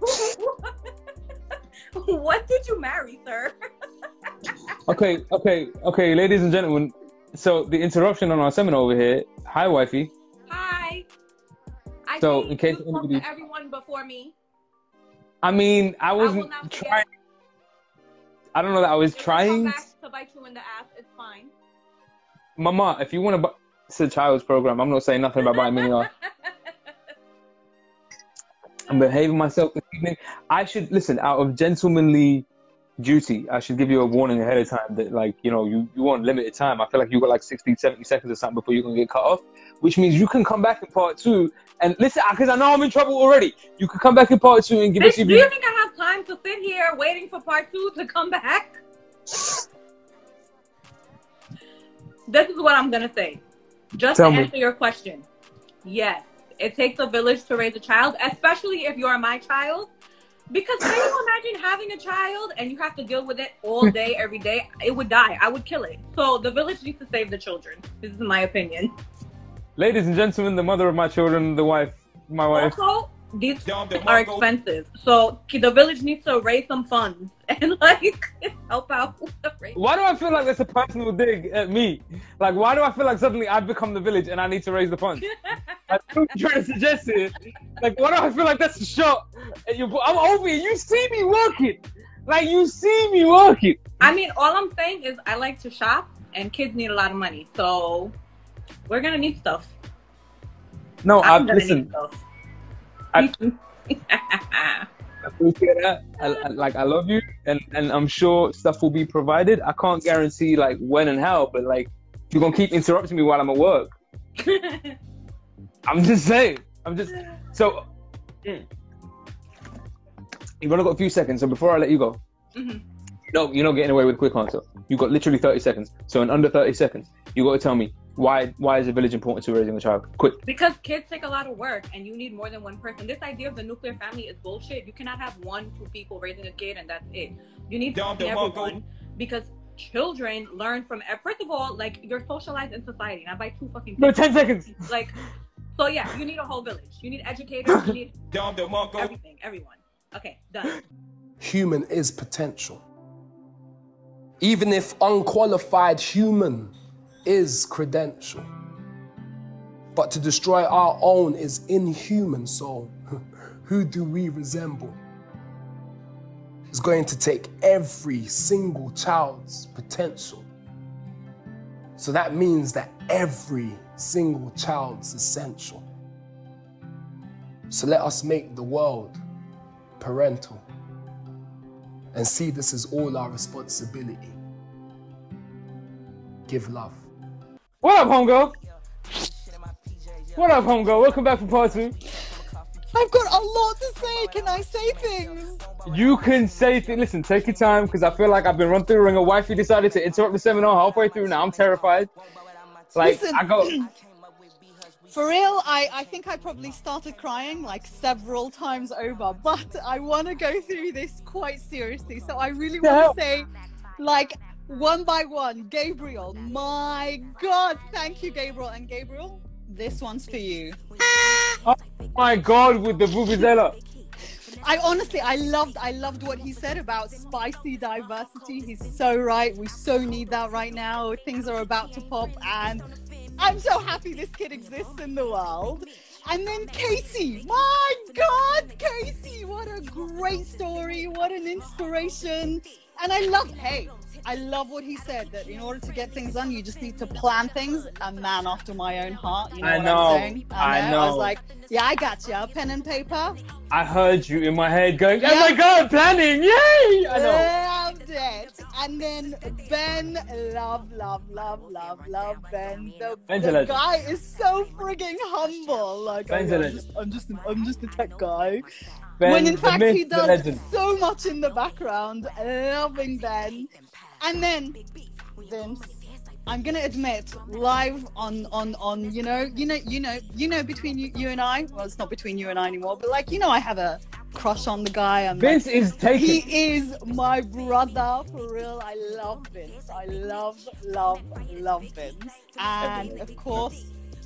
what did you marry, sir? Okay, okay, okay, ladies and gentlemen. So the interruption on our seminar over here. Hi, wifey. Hi. I so think in case you spoke anybody, to everyone before me. I mean, I wasn't I will not trying. forget. I don't know that I was It will trying. come back to bite you in the ass. It's fine. Mama, if you want to, it's a child's program. I'm not saying nothing about biting me in the ass. I'm behaving myself this evening. I should, listen, out of gentlemanly duty, I should give you a warning ahead of time that, like, you know, you, you want limited time. I feel like you got like sixty, seventy seconds or something before you're going to get cut off, which means you can come back in part two and listen, because I know I'm in trouble already. You can come back in part two and give Bitch, us your do you think I have time to sit here waiting for part two to come back? This is what I'm going to say. Just Tell to me. answer your question. Yes. It takes a village to raise a child, especially if you're my child. Because can you imagine having a child and you have to deal with it all day, every day? It would die. I would kill it. So the village needs to save the children. This is my opinion. Ladies and gentlemen, the mother of my children, the wife, my wife. Also, these are expensive. So the village needs to raise some funds and like help out with the raise. Why do I feel like that's a personal dig at me? Like, why do I feel like suddenly I've become the village and I need to raise the funds? I'm trying to suggest it. Like, why do I feel like that's a shot at your? I'm over here. You see me working. Like, you see me working. I mean, all I'm saying is I like to shop and kids need a lot of money. So we're going to need stuff. No, I I'm gonna listen. need stuff. I, I appreciate that. I, I, like, I love you, and, and I'm sure stuff will be provided. I can't guarantee like when and how, but like you're gonna keep interrupting me while I'm at work. I'm just saying. I'm just so. Mm. You've only got a few seconds, so before I let you go, Mm-hmm. no, you're not getting away with a quick answer. You've got literally thirty seconds. So in under thirty seconds, you got to tell me why why is a village important to raising a child? Quick. Because kids take a lot of work and you need more than one person. This idea of the nuclear family is bullshit. You cannot have one, two people raising a kid and that's it. You need everyone because children learn from, first of all, like you're socialized in society, not by two fucking people. No, ten seconds. Like, so yeah, you need a whole village. You need educators, you need everything, everyone. Okay, done. Human is potential. Even if unqualified, human is credential. But to destroy our own is inhuman, so who do we resemble? It's going to take every single child's potential. So that means that every single child's essential. So let us make the world parental and see this as all our responsibility. give love. What up, homegirl? What up, homegirl? Welcome back for part two. I've got a lot to say. Can I say things? You can say things. Listen, take your time, because I feel like I've been run through the ringer. Wifey decided to interrupt the seminar halfway through. Now I'm terrified. Like, Listen, I go... For real, I, I think I probably started crying like several times over, but I want to go through this quite seriously. So I really want to say, like, one by one, Gabriel, my God, thank you, Gabriel. And Gabriel, this one's for you. Oh my God, with the vuvuzela. I honestly, I loved, I loved what he said about spicy diversity. He's so right. We so need that right now. Things are about to pop, and I'm so happy this kid exists in the world. And then Casey, my God, Casey, what a great story. What an inspiration. And I love, hey, I love what he said, that in order to get things done, you just need to plan things. A man after my own heart. You know I what know, I'm saying? I know. I know. I was like, yeah, I got you. Pen and paper. I heard you in my head going, oh Yeah. my God, planning, yay! I know. Loved it. And then Ben, love, love, love, love, love Ben. The, Ben's a the legend. guy is so frigging humble. Like, Ben's oh, a I'm, legend. just, I'm just, I'm just a tech guy. Ben, when in the fact myth, he the does legend. so much in the background. Loving Ben. And then Vince, I'm gonna admit, live on on on you know you know you know you know between you, you and I. Well, it's not between you and I anymore, but like, you know, I have a crush on the guy. I'm Vince like, is taken. He is my brother for real. I love Vince. I love love love Vince. And of course,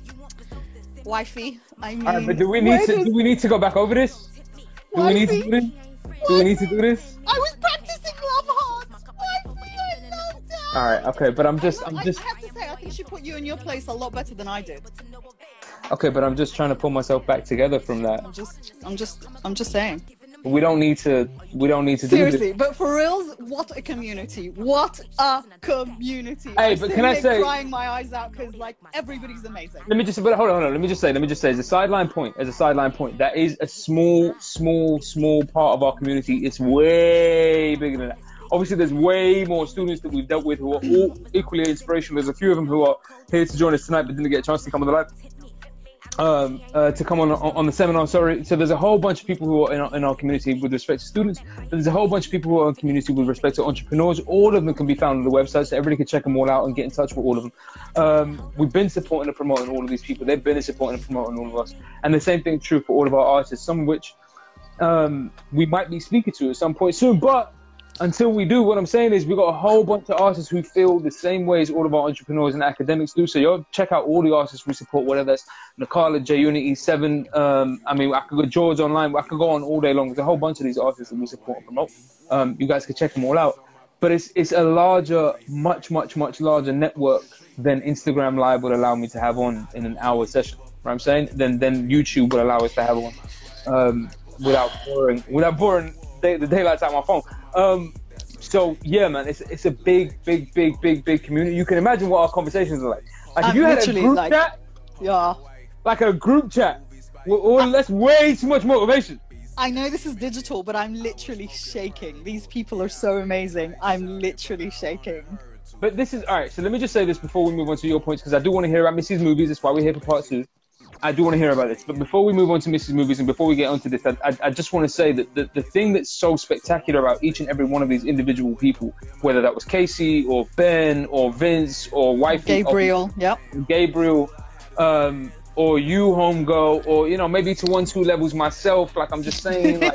wifey. I mean, All right, but do we need where to does- do we need to go back over this? Do we need to do this? Do we need to do this? I was practicing love hearts. Wifey, I love that. All right, okay, but I'm just I'm I, just I have to say, I think she put you in your place a lot better than I did. okay, but I'm just trying to pull myself back together from that. I'm just, I'm just, I'm just saying. We don't need to. We don't need to do Seriously, this. but for reals, what a community! What a community! Hey, I'm but sitting can I there say- crying my eyes out because like everybody's amazing. Let me just, but hold on, hold on. Let me just say, let me just say, as a sideline point, as a sideline point, that is a small, small, small part of our community. It's way bigger than that. Obviously, there's way more students that we've dealt with who are all equally inspirational. There's a few of them who are here to join us tonight, but didn't get a chance to come on the live. Um, uh, to come on, on on the seminar. Sorry. So there's a whole bunch of people who are in our, in our community with respect to students. There's a whole bunch of people who are in community with respect to entrepreneurs. All of them can be found on the website, so everybody can check them all out and get in touch with all of them. Um, we've been supporting and promoting all of these people. They've been supporting and promoting all of us. And the same thing true for all of our artists, some of which um, we might be speaking to at some point soon. But until we do, what I'm saying is we've got a whole bunch of artists who feel the same way as all of our entrepreneurs and academics do. So y'all check out all the artists we support, whether that's Nakala, J Unity, Seven. Um, I mean, I could go George online. I could go on all day long. There's a whole bunch of these artists that we support and promote. Um, you guys can check them all out. But it's it's a larger, much, much, much larger network than Instagram Live would allow me to have on in an hour session. Right, I'm saying? Then then YouTube would allow us to have on um, without boring, without boring day, the daylights out of my phone. Um, so yeah, man, it's it's a big, big, big, big, big community. You can imagine what our conversations are like. Like if Um, you had a literally, group like- chat, Yeah. like a group chat, well, well, that's way too much motivation. I know this is digital, but I'm literally shaking. These people are so amazing. I'm literally shaking. But this is all right. So let me just say this before we move on to your points, because I do want to hear about Missy's movies. That's why we're here for part two. I do want to hear about this. But before we move on to Missy's movies and before we get onto this, I, I, I just want to say that the, the thing that's so spectacular about each and every one of these individual people, whether that was Casey or Ben or Vince or Wifey, Gabriel, yep. Gabriel, um, or you, homegirl, or you know maybe to one two levels myself. Like I'm just saying, like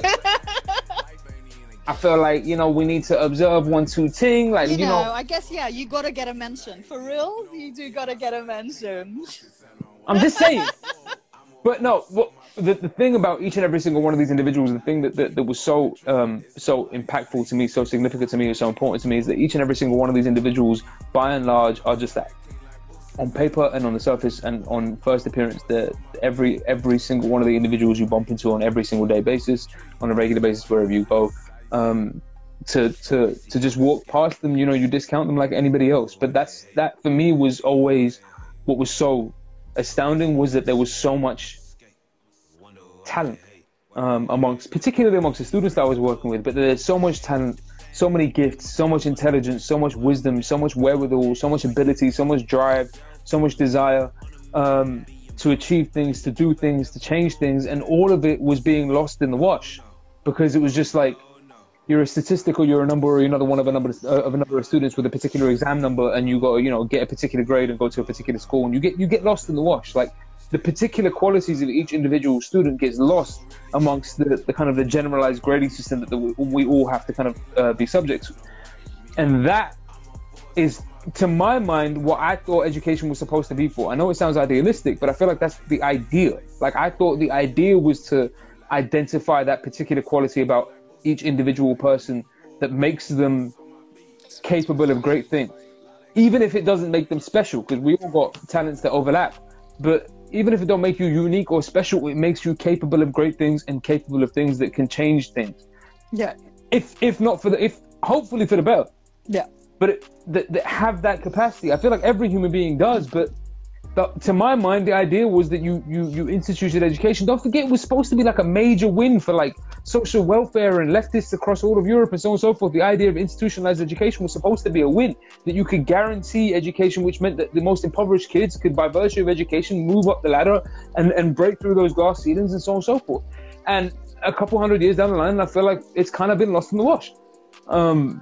I feel like you know we need to observe one two ting. Like You you know, know, I guess, yeah, you gotta get a mention. For reals, you do gotta get a mention. I'm just saying. But no, what, the, the thing about each and every single one of these individuals, the thing that, that, that was so um, so impactful to me, so significant to me, so important to me, is that each and every single one of these individuals, by and large, are just that. On paper and on the surface and on first appearance, the every every single one of the individuals you bump into on every single day basis, on a regular basis, wherever you go, um, to to to just walk past them, you know, you discount them like anybody else. But that's that for me was always what was so astounding, was that there was so much talent um, amongst, particularly amongst the students that I was working with. But there's so much talent, so many gifts, so much intelligence, so much wisdom, so much wherewithal, so much ability, so much drive, so much desire um, to achieve things, to do things, to change things, and all of it was being lost in the wash because it was just like, you're a statistic, or you're a number, or you're another one of a number of a number of students with a particular exam number, and you got, you know, get a particular grade and go to a particular school, and you get you get lost in the wash. Like the particular qualities of each individual student gets lost amongst the, the kind of the generalized grading system that the, we all have to kind of uh, be subject to, and that is, to my mind, what I thought education was supposed to be for. I know it sounds idealistic, but I feel like that's the idea. Like I thought the idea was to identify that particular quality about each individual person that makes them capable of great things, even if it doesn't make them special, because we all got talents that overlap. But even if it don't make you unique or special, it makes you capable of great things and capable of things that can change things. Yeah. If if not for the if hopefully for the better. Yeah. But it, that, that have that capacity. I feel like every human being does, but the, to my mind, the idea was that you you you instituted education. Don't forget, it was supposed to be like a major win for like social welfare and leftists across all of Europe and so on and so forth. The idea of institutionalized education was supposed to be a win, that you could guarantee education, which meant that the most impoverished kids could, by virtue of education, move up the ladder and, and break through those glass ceilings and so on and so forth. And a couple hundred years down the line, I feel like it's kind of been lost in the wash. Um,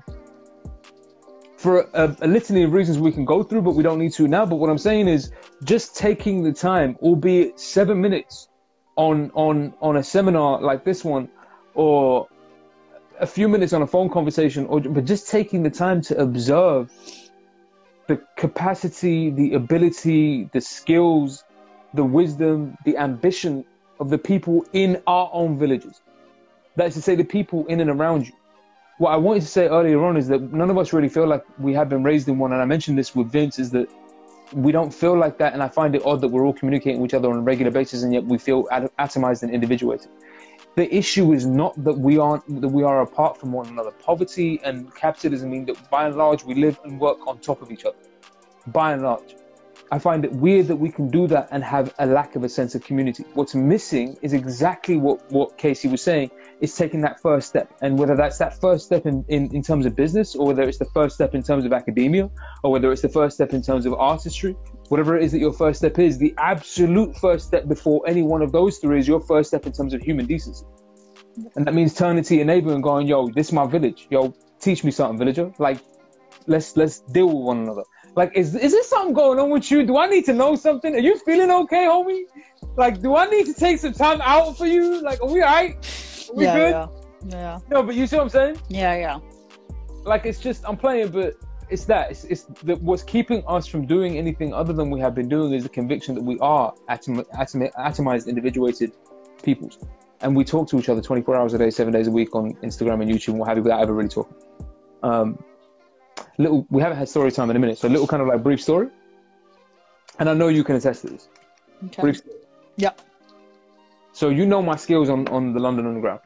for a, a litany of reasons we can go through, but we don't need to now. But what I'm saying is just taking the time, albeit seven minutes on on on a seminar like this one, or a few minutes on a phone conversation, or but just taking the time to observe the capacity, the ability, the skills, the wisdom, the ambition of the people in our own villages. That is to say, the people in and around you. What I wanted to say earlier on is that none of us really feel like we have been raised in one, and I mentioned this with Vince, is that we don't feel like that, and I find it odd that we're all communicating with each other on a regular basis, and yet we feel atomized and individuated. The issue is not that we aren't that we are apart from one another. Poverty and capitalism mean that by and large we live and work on top of each other. By and large, I find it weird that we can do that and have a lack of a sense of community. What's missing is exactly what what Casey was saying, is taking that first step. And whether that's that first step in, in, in terms of business, or whether it's the first step in terms of academia, or whether it's the first step in terms of artistry, whatever it is that your first step is, the absolute first step before any one of those three is your first step in terms of human decency. And that means turning to your neighbor and going, yo, this is my village. Yo, teach me something, villager. Like, let's let's deal with one another. Like, is is there something going on with you? Do I need to know something? Are you feeling okay, homie? Like, do I need to take some time out for you? Like, are we all right? Are we yeah, good? yeah, yeah. No, but you see what I'm saying? Yeah, yeah. Like, it's just, I'm playing, but it's that. It's, it's the, what's keeping us from doing anything other than we have been doing is the conviction that we are atom, atom, atomized, individuated peoples. And we talk to each other twenty-four hours a day, seven days a week on Instagram and YouTube and what have you, without ever really talking. Um, little, we haven't had story time in a minute, so a little kind of like brief story. And I know you can attest to this. Okay. Brief story. Yep. So you know my skills on, on the London Underground.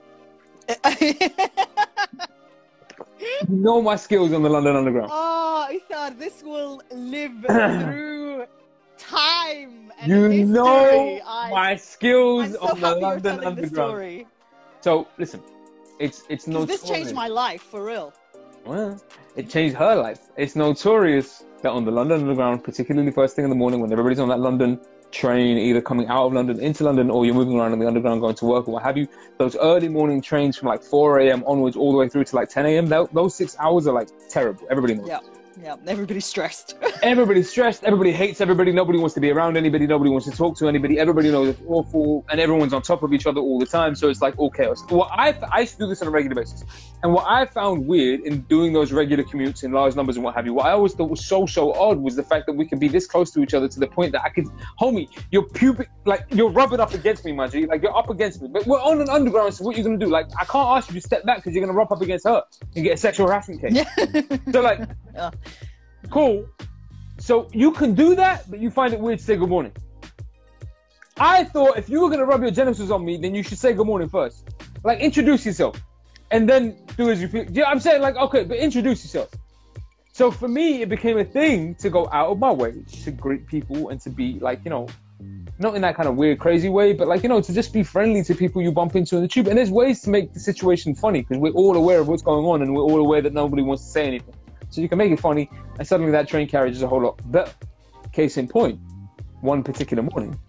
You know my skills on the London Underground. Oh, I thought this will live through time and You history. know I, my skills I'm so on the happy you're London telling the Underground. story. So listen, it's it's 'Cause notorious. this changed my life for real. Well, it changed her life. It's notorious that on the London Underground, particularly first thing in the morning when everybody's on that London train, either coming out of London into London, or you're moving around on the Underground going to work or what have you, those early morning trains from like four a.m. onwards all the way through to like ten a.m., those six hours are like terrible. Everybody knows. Yeah, yeah. Everybody's stressed. Everybody's stressed. Everybody hates everybody. Nobody wants to be around anybody. Nobody wants to talk to anybody. Everybody knows it's awful, and everyone's on top of each other all the time. So it's like all chaos. What I I used to do this on a regular basis, and what I found weird in doing those regular commutes in large numbers and what have you, what I always thought was so so odd was the fact that we could be this close to each other to the point that I could, homie, you're pubic, like you're rubbing up against me, my G, like you're up against me. But we're on an underground, so what are you gonna do? Like I can't ask you to step back because you're gonna rub up against her and get a sexual harassment case. So like. Yeah. Cool. So you can do that, but you find it weird to say good morning. I thought if you were going to rub your genitals on me, then you should say good morning first. Like, introduce yourself. And then do as you feel. Yeah, I'm saying, like, okay, but introduce yourself. So for me, it became a thing to go out of my way to greet people and to be, like, you know, not in that kind of weird, crazy way, but like, you know, to just be friendly to people you bump into in the tube. And there's ways to make the situation funny because we're all aware of what's going on and we're all aware that nobody wants to say anything. So you can make it funny, and suddenly that train carriage is a whole lot better. Case in point, one particular morning,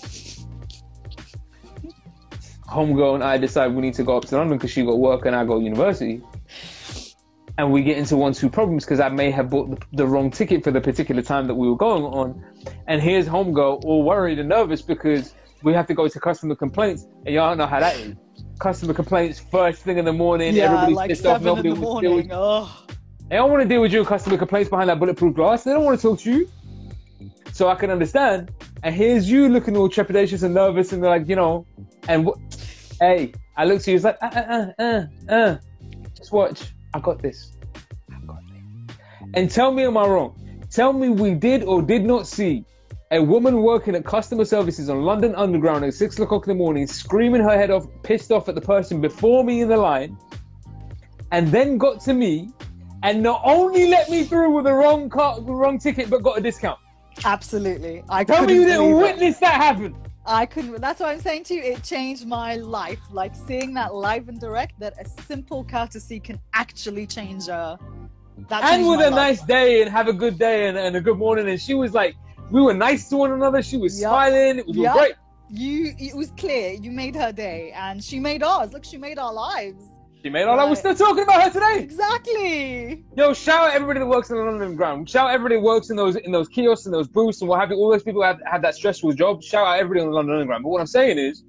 homegirl and I decide we need to go up to London because she got work and I got university. And we get into one, two problems because I may have bought the, the wrong ticket for the particular time that we were going on. And here's homegirl all worried and nervous because we have to go to customer complaints. And y'all know how that is. Customer complaints first thing in the morning. Yeah, everybody's like pissed off. seven Nobody in the wants to deal with morning. Oh. They don't want to deal with your customer complaints behind that bulletproof glass. They don't want to talk to you. So I can understand. And here's you looking all trepidatious and nervous and like, you know, and w- hey, I look to you, it's like, uh, uh, uh, uh, just watch. I got this. I got this. And tell me, am I wrong? Tell me we did or did not see a woman working at customer services on London Underground at six o'clock in the morning, screaming her head off, pissed off at the person before me in the line, and then got to me and not only let me through with the wrong car, the wrong ticket, but got a discount. Absolutely. I Tell me you didn't witness that happen. I couldn't. That's what I'm saying to you. It changed my life. Like seeing that live and direct, that a simple courtesy can actually change uh, that. And with my a life. nice day and have a good day and, and a good morning. And she was like, we were nice to one another. She was Yep. smiling. It was all Yep. great. You, it was clear. You made her day, and she made ours. Look, she made our lives. She made all that. We're still talking about her today. Exactly. Yo, shout out everybody that works in the London Underground. Shout out everybody that works in those in those kiosks and those booths and what have you. All those people who have, have that stressful job. Shout out everybody on the London Underground. But what I'm saying is,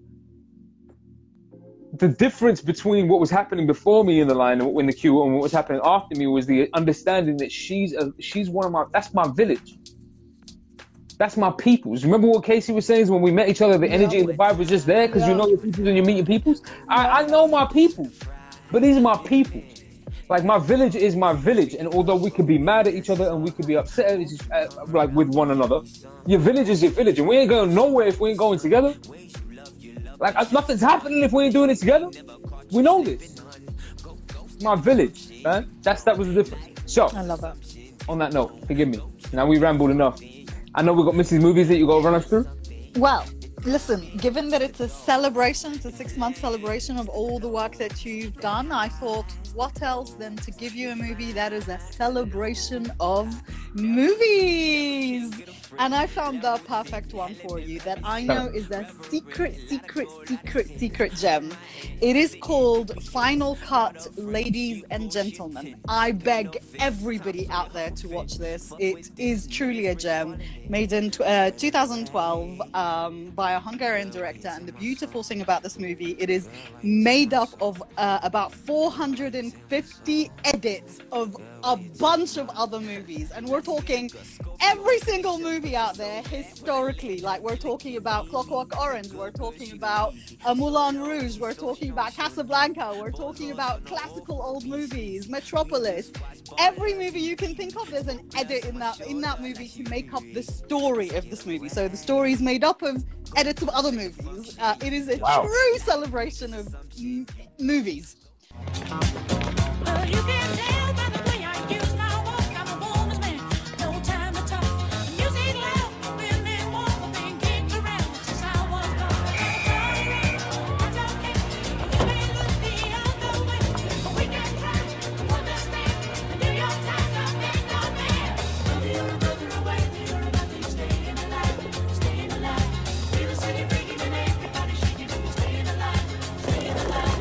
the difference between what was happening before me in the line and in the queue and what was happening after me was the understanding that she's a, she's one of my, that's my village. That's my peoples. Remember what Casey was saying is when we met each other, the energy and the vibe was just there because Yeah. you know your peoples and you meet your peoples. I, I know my people, but these are my people. Like my village is my village, and although we could be mad at each other and we could be upset at each, uh, like with one another, your village is your village, and we ain't going nowhere if we ain't going together. Like uh, nothing's happening if we ain't doing it together. We know this. My village, man. That's that was the difference. So I love it. On that note, forgive me. Now we rambled enough. I know we've got Missus Movies that you got to run us through. Well, listen, given that it's a celebration, it's a six-month celebration of all the work that you've done, I thought, what else than to give you a movie that is a celebration of movies? And I found the perfect one for you that I know is a secret, secret, secret, secret gem. It is called Final Cut, Ladies and Gentlemen. I beg everybody out there to watch this. It is truly a gem, made in uh, two thousand twelve um, by a Hungarian director. And the beautiful thing about this movie, it is made up of uh, about four hundred fifty edits of a bunch of other movies. And we're talking every single movie out there historically. Like we're talking about Clockwork Orange, we're talking about uh, Moulin Rouge, we're talking about Casablanca, we're talking about classical old movies, Metropolis. Every movie you can think of, there's an edit in that in that movie to make up the story of this movie. So the story is made up of edits of other movies. Uh, it is a Wow. true celebration of m- movies. Well, you can tell by the way I use my walk, I'm a woman's man, no time to talk. Music loud, women walk, been kicked around since I was born. That's okay, you may look the other way, but we can try to understand the New York Times of being no man. Whether you're a brother away, you're a brother, you're staying alive, staying alive. Feel the city breaking and everybody shaking, and we're staying alive, staying alive.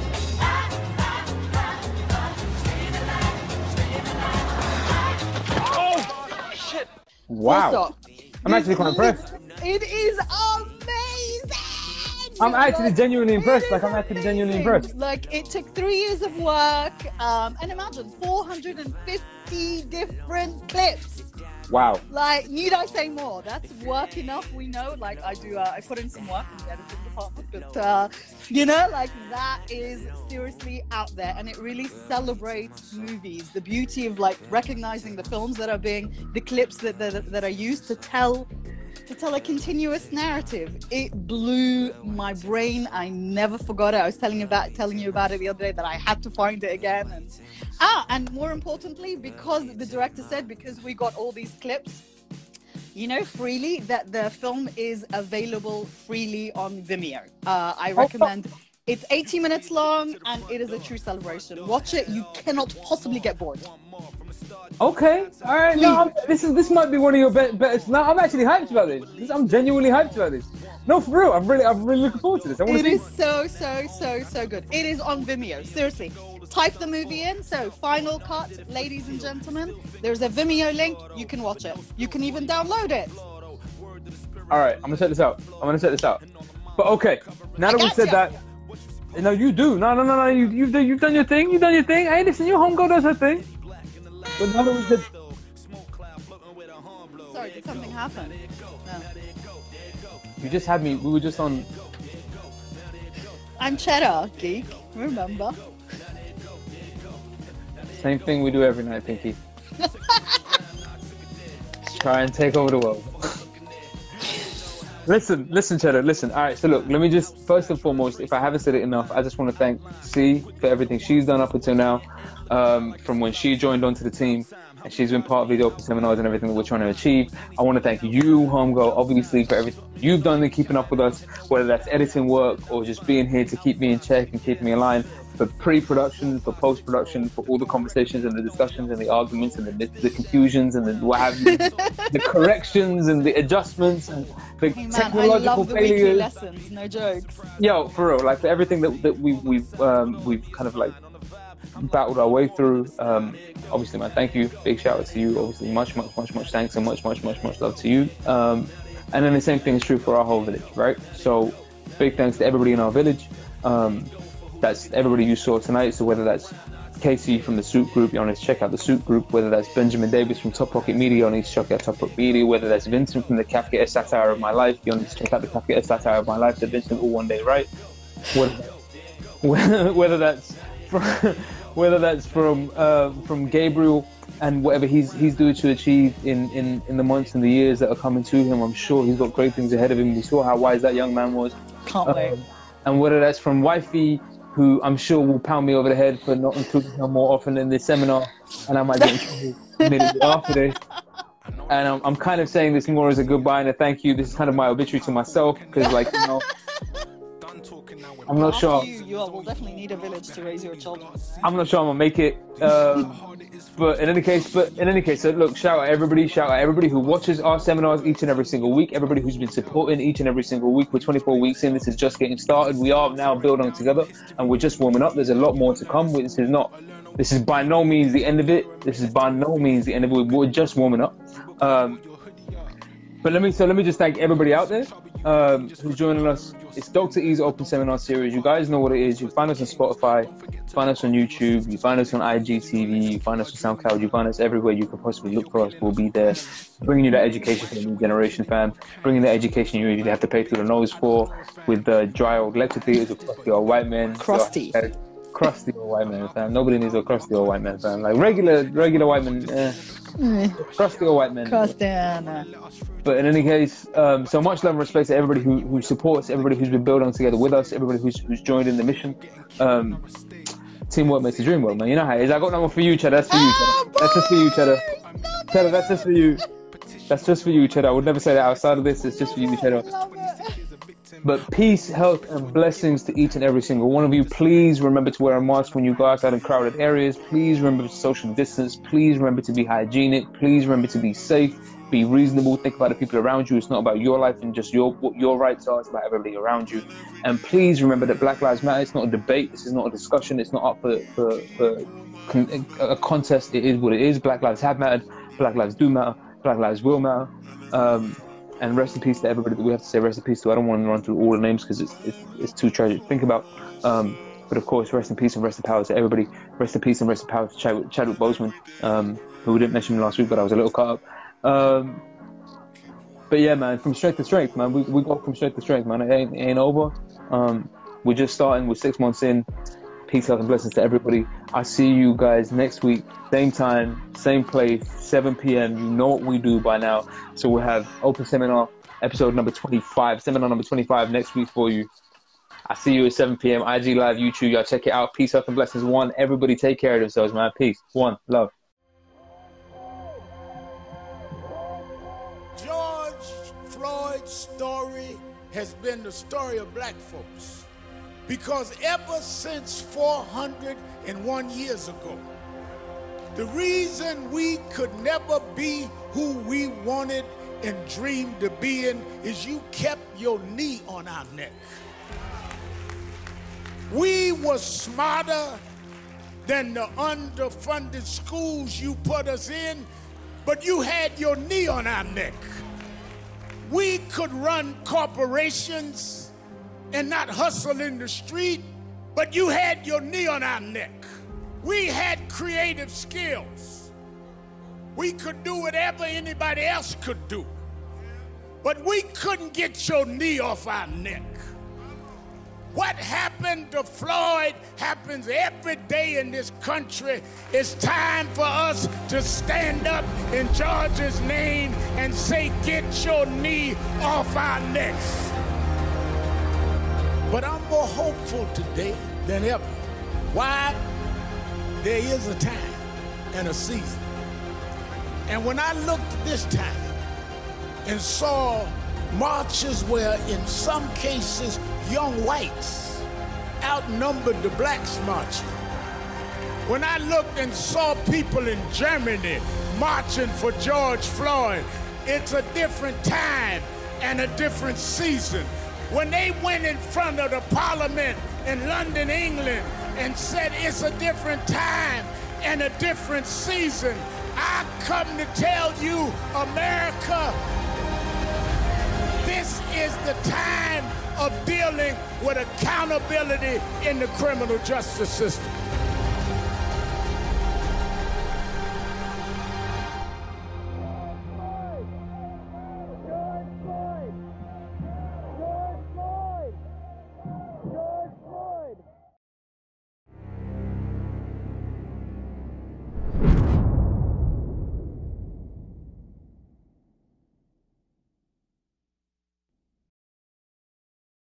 Wow. Stop. I'm This actually quite movie- impressed. It is amazing. I'm actually Like, genuinely it impressed. is Like I'm actually genuinely amazing. impressed. Like it took three years of work, um, and imagine four hundred fifty different clips. Wow. Like, need I say more? That's work enough. We know. Like, I do. Uh, I put in some work in the editing department, but uh, you know, like that is seriously out there, and it really celebrates movies. The beauty of like recognizing the films that are being, the clips that that, that are used to tell. to tell a continuous narrative. It blew my brain. I never forgot it. I was telling you about telling you about it the other day that I had to find it again. And ah, and more importantly, because the director said, because we got all these clips, you know, freely, that the film is available freely on Vimeo. Uh, I recommend. It's eighty minutes long, and it is a true celebration. Watch it; you cannot possibly get bored. Okay, all right. No, I'm, this is this might be one of your be- best. No, I'm actually hyped about this. this. I'm genuinely hyped about this. No, for real. I'm really, I'm really looking forward to this. I want It to see. is so, so, so, so good. It is on Vimeo. Seriously, type the movie in. So, Final Cut, ladies and gentlemen. There's a Vimeo link. You can watch it. You can even download it. All right, I'm gonna set this out. I'm gonna set this out. But okay, now that we said that, no, you do. No, no, no, no. You, you've done, you've done your thing. You've done your thing. Hey, listen, your homegirl does her thing. But now that we said, sorry, did something happen? No. you just had me. We were just on. I'm Cheddar Geek. Remember? Same thing we do every night, Pinky. Let's try and take over the world. Listen, listen, Cheddar, listen. All right, so look, let me just, first and foremost, if I haven't said it enough, I just want to thank C for everything she's done up until now, um, from when she joined onto the team, and she's been part of these open seminars and everything that we're trying to achieve. I want to thank you, homegirl, obviously, for everything you've done in keeping up with us, whether that's editing work or just being here to keep me in check and keep me aligned, for pre-production, for post-production, for all the conversations and the discussions and the arguments and the, the confusions and the what have you, the corrections and the adjustments and the Hey man, technological I love the weekly failures. lessons, no jokes. Yo, for real, like for everything that, that we, we've um, we've kind of like battled our way through. Um, obviously, man, thank you. Big shout out to you. Obviously, much, much, much, much thanks and much, much, much, much love to you. Um, and then the same thing is true for our whole village, right? So, big thanks to everybody in our village. Um, that's everybody you saw tonight. So whether that's Casey from the Suit Group, you need to check out the Suit Group. Whether that's Benjamin Davis from Top Rocket Media, you need to check out Top Rocket Media. Whether that's Vincent from the Kafka Satire of My Life, you need to check out the Kafka Satire of My Life. That Vincent will one day write. Whether, whether that's from, whether that's from uh, from Gabriel and whatever he's he's doing to achieve in, in, in the months and the years that are coming to him, I'm sure he's got great things ahead of him. We saw how wise that young man was. Can't um, wait. And whether that's from Wifey, who I'm sure will pound me over the head for not including her more often in this seminar, and I might get in trouble immediately after this. And I'm, I'm kind of saying this more as a goodbye and a thank you. This is kind of my obituary to myself, because, like, you know, I'm not sure. You, you will definitely need a village to raise your children. I'm not sure I'm gonna make it. Um, but in any case, but in any case, so look, shout out everybody, shout out everybody who watches our seminars each and every single week, everybody who's been supporting each and every single week. We're twenty-four weeks in. This is just getting started. We are now building together, and we're just warming up. There's a lot more to come. This is not. This is by no means the end of it. This is by no means the end of it. We're just warming up. Um, but let me so let me just thank everybody out there um, who's joining us. It's Doctor E's Open Seminar Series. You guys know what it is. You find us on Spotify, you find us on YouTube, you find us on I G T V, you find us on SoundCloud, you find us everywhere you could possibly look for us. We'll be there, bringing you that education for the new generation, fam. Bringing the education you usually have to pay through the nose for, with the dry old lecture theaters of crusty old white men. Crusty. Crusty old white men, fam. Nobody needs a crusty old white man, fam. Like regular, regular white men, eh. Crusty old white men. Crusty, uh, But in any case, um, so much love and respect to everybody who, who supports, everybody who's been building together with us, everybody who's who's joined in the mission. Um, teamwork makes the dream work, man. You know how it is. I got that one for you, Cheddar. That's for you, Cheddar. That's just for you, Cheddar. Cheddar, that's just for you. That's just for you, Cheddar. I would never say that outside of this. It's just for you, Cheddar. But peace, health, and blessings to each and every single one of you. Please remember to wear a mask when you go outside in crowded areas. Please remember to social distance. Please remember to be hygienic. Please remember to be safe. Be reasonable. Think about the people around you. It's not about your life and just your what your rights are. It's about everybody around you. And please remember that Black Lives Matter. It's not a debate. This is not a discussion. It's not up for, for, for con- a contest. It is what it is. Black lives have mattered. Black lives do matter. Black lives will matter. Um, and rest in peace to everybody that we have to say rest in peace to. I don't want to run through all the names because it's, it's it's too tragic to think about. Um, but of course, rest in peace and rest in power to everybody. Rest in peace and rest in power to Chadwick, Chadwick Boseman, um, who we didn't mention last week, but I was a little caught up. Um, but yeah, man, from strength to strength, man. We we go from strength to strength, man. It ain't, it ain't over. Um, we're just starting. We're six months in. Peace, love, and blessings to everybody. I see you guys next week, same time, same place, seven p.m. You know what we do by now. So we'll have Open Seminar episode number twenty-five, seminar number twenty-five next week for you. I see you at seven p.m. I G Live, YouTube. Y'all check it out. Peace, love, and blessings. One, everybody take care of themselves, man. Peace. One, love. Joy. has been the story of black folks. Because ever since four hundred one years ago, the reason we could never be who we wanted and dreamed to be in is you kept your knee on our neck. We were smarter than the underfunded schools you put us in, but you had your knee on our neck. We could run corporations and not hustle in the street, but you had your knee on our neck. We had creative skills. We could do whatever anybody else could do, but we couldn't get your knee off our neck. What happened to Floyd happens every day in this country. It's time for us to stand up in George's name and say, get your knee off our necks. But I'm more hopeful today than ever. Why? There is a time and a season. And when I looked this time and saw marches where in some cases young whites outnumbered the blacks marching. When I looked and saw people in Germany marching for George Floyd, it's a different time and a different season. When they went in front of the parliament in London, England, and said it's a different time and a different season, I come to tell you, America, this is the time of dealing with accountability in the criminal justice system.